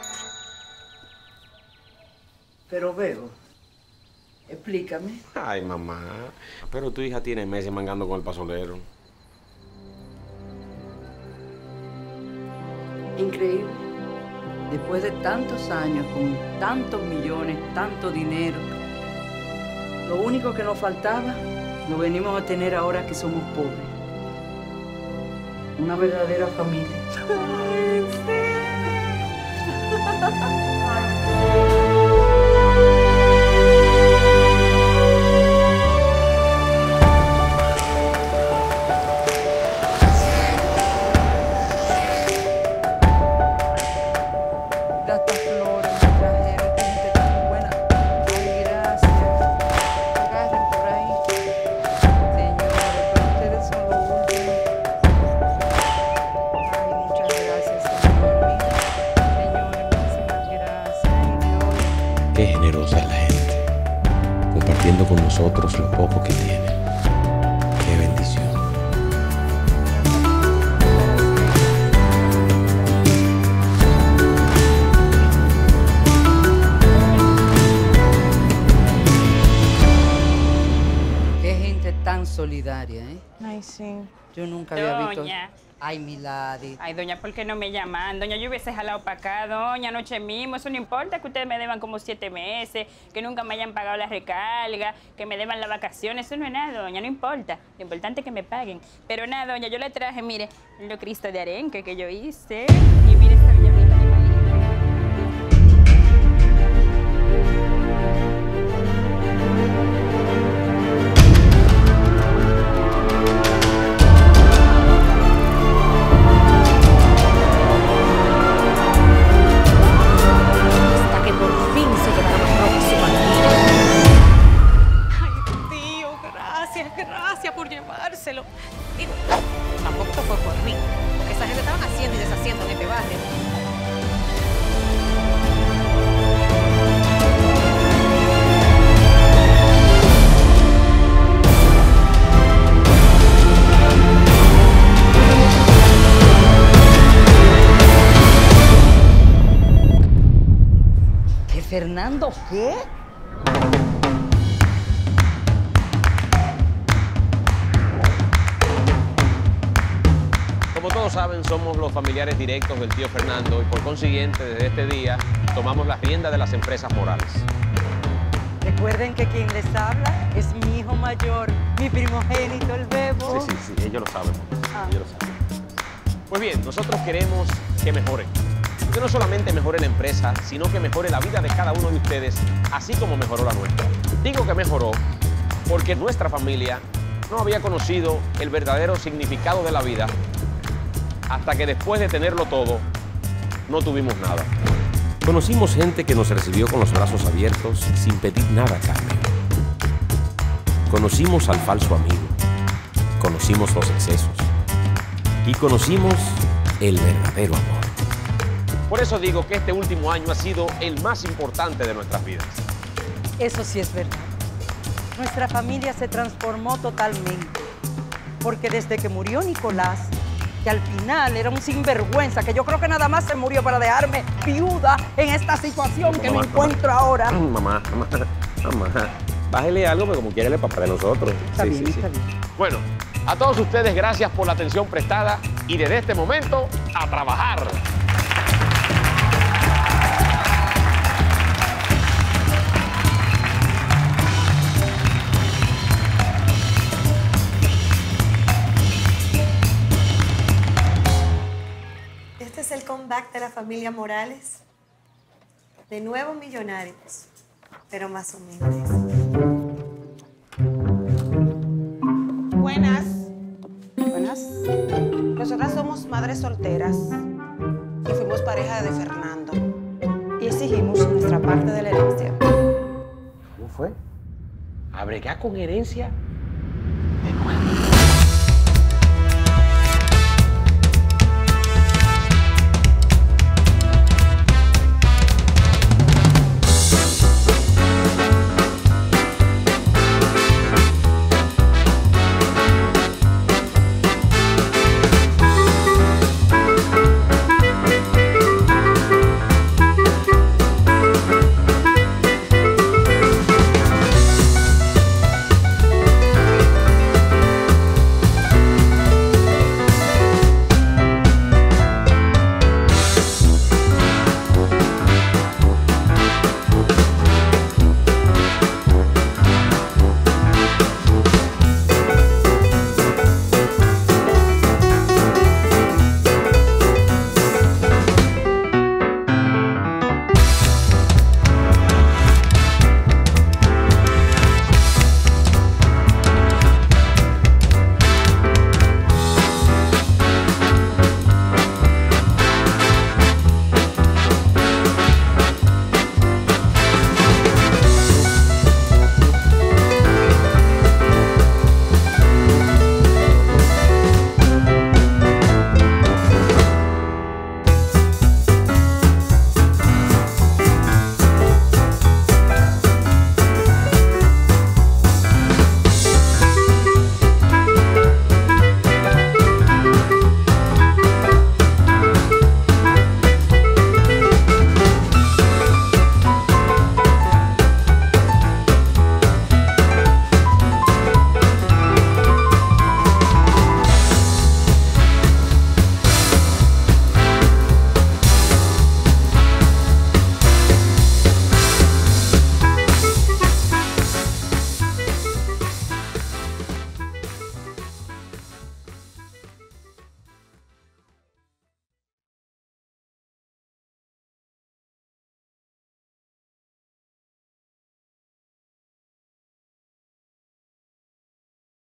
Pero veo. Explícame. Ay, mamá. Pero tu hija tiene meses mangando con el pasolero. Increíble. Después de tantos años, con tantos millones, tanto dinero, lo único que nos faltaba, lo venimos a tener ahora que somos pobres. Una verdadera familia. ¡Ay, sí! Qué generosa es la gente, compartiendo con nosotros lo poco que tiene. Qué bendición. Qué gente tan solidaria, ¿eh? Ay, sí. Yo nunca había visto... Doña. Ay, mi Ladi. Ay, doña, ¿por qué no me llaman? Doña, yo hubiese jalado para acá, doña, anoche mismo. Eso no importa que ustedes me deban como 7 meses, que nunca me hayan pagado la recarga, que me deban las vacaciones. Eso no es nada, doña, no importa. Lo importante es que me paguen. Pero nada, doña, yo le traje, mire, los Cristo de arenque que yo hice. Y mire esta villamita animalita. Gracias por llevárselo. Digo, tampoco fue por mí, porque esa gente estaban haciendo y deshaciendo en este barrio. ¿Que Fernando qué? Como todos saben, somos los familiares directos del tío Fernando y por consiguiente, desde este día, tomamos las riendas de las empresas Morales. Recuerden que quien les habla es mi hijo mayor, mi primogénito, el Bebo. Sí, ellos lo saben. Ellos lo saben. Pues bien, nosotros queremos que mejoren. Que no solamente mejore la empresa, sino que mejore la vida de cada uno de ustedes, así como mejoró la nuestra. Digo que mejoró porque nuestra familia no había conocido el verdadero significado de la vida hasta que después de tenerlo todo, no tuvimos nada. Conocimos gente que nos recibió con los brazos abiertos sin pedir nada a cambio. Conocimos al falso amigo, conocimos los excesos y conocimos el verdadero amor. Por eso digo que este último año ha sido el más importante de nuestras vidas. Eso sí es verdad. Nuestra familia se transformó totalmente, porque desde que murió Nicolás, que al final era un sinvergüenza, que yo creo que nada más se murió para dejarme viuda en esta situación que me encuentro ahora. Mamá, bájele algo, pero como quiere el papá de nosotros. Está bien, está bien. Bueno, a todos ustedes gracias por la atención prestada y desde este momento, a trabajar. Este es el comeback de la familia Morales. De nuevo millonarios, pero más humildes. Buenas. Buenas. Nosotras somos madres solteras y fuimos pareja de Fernando. Y exigimos parte de la herencia. ¿Cómo fue? ¿A bregar con herencia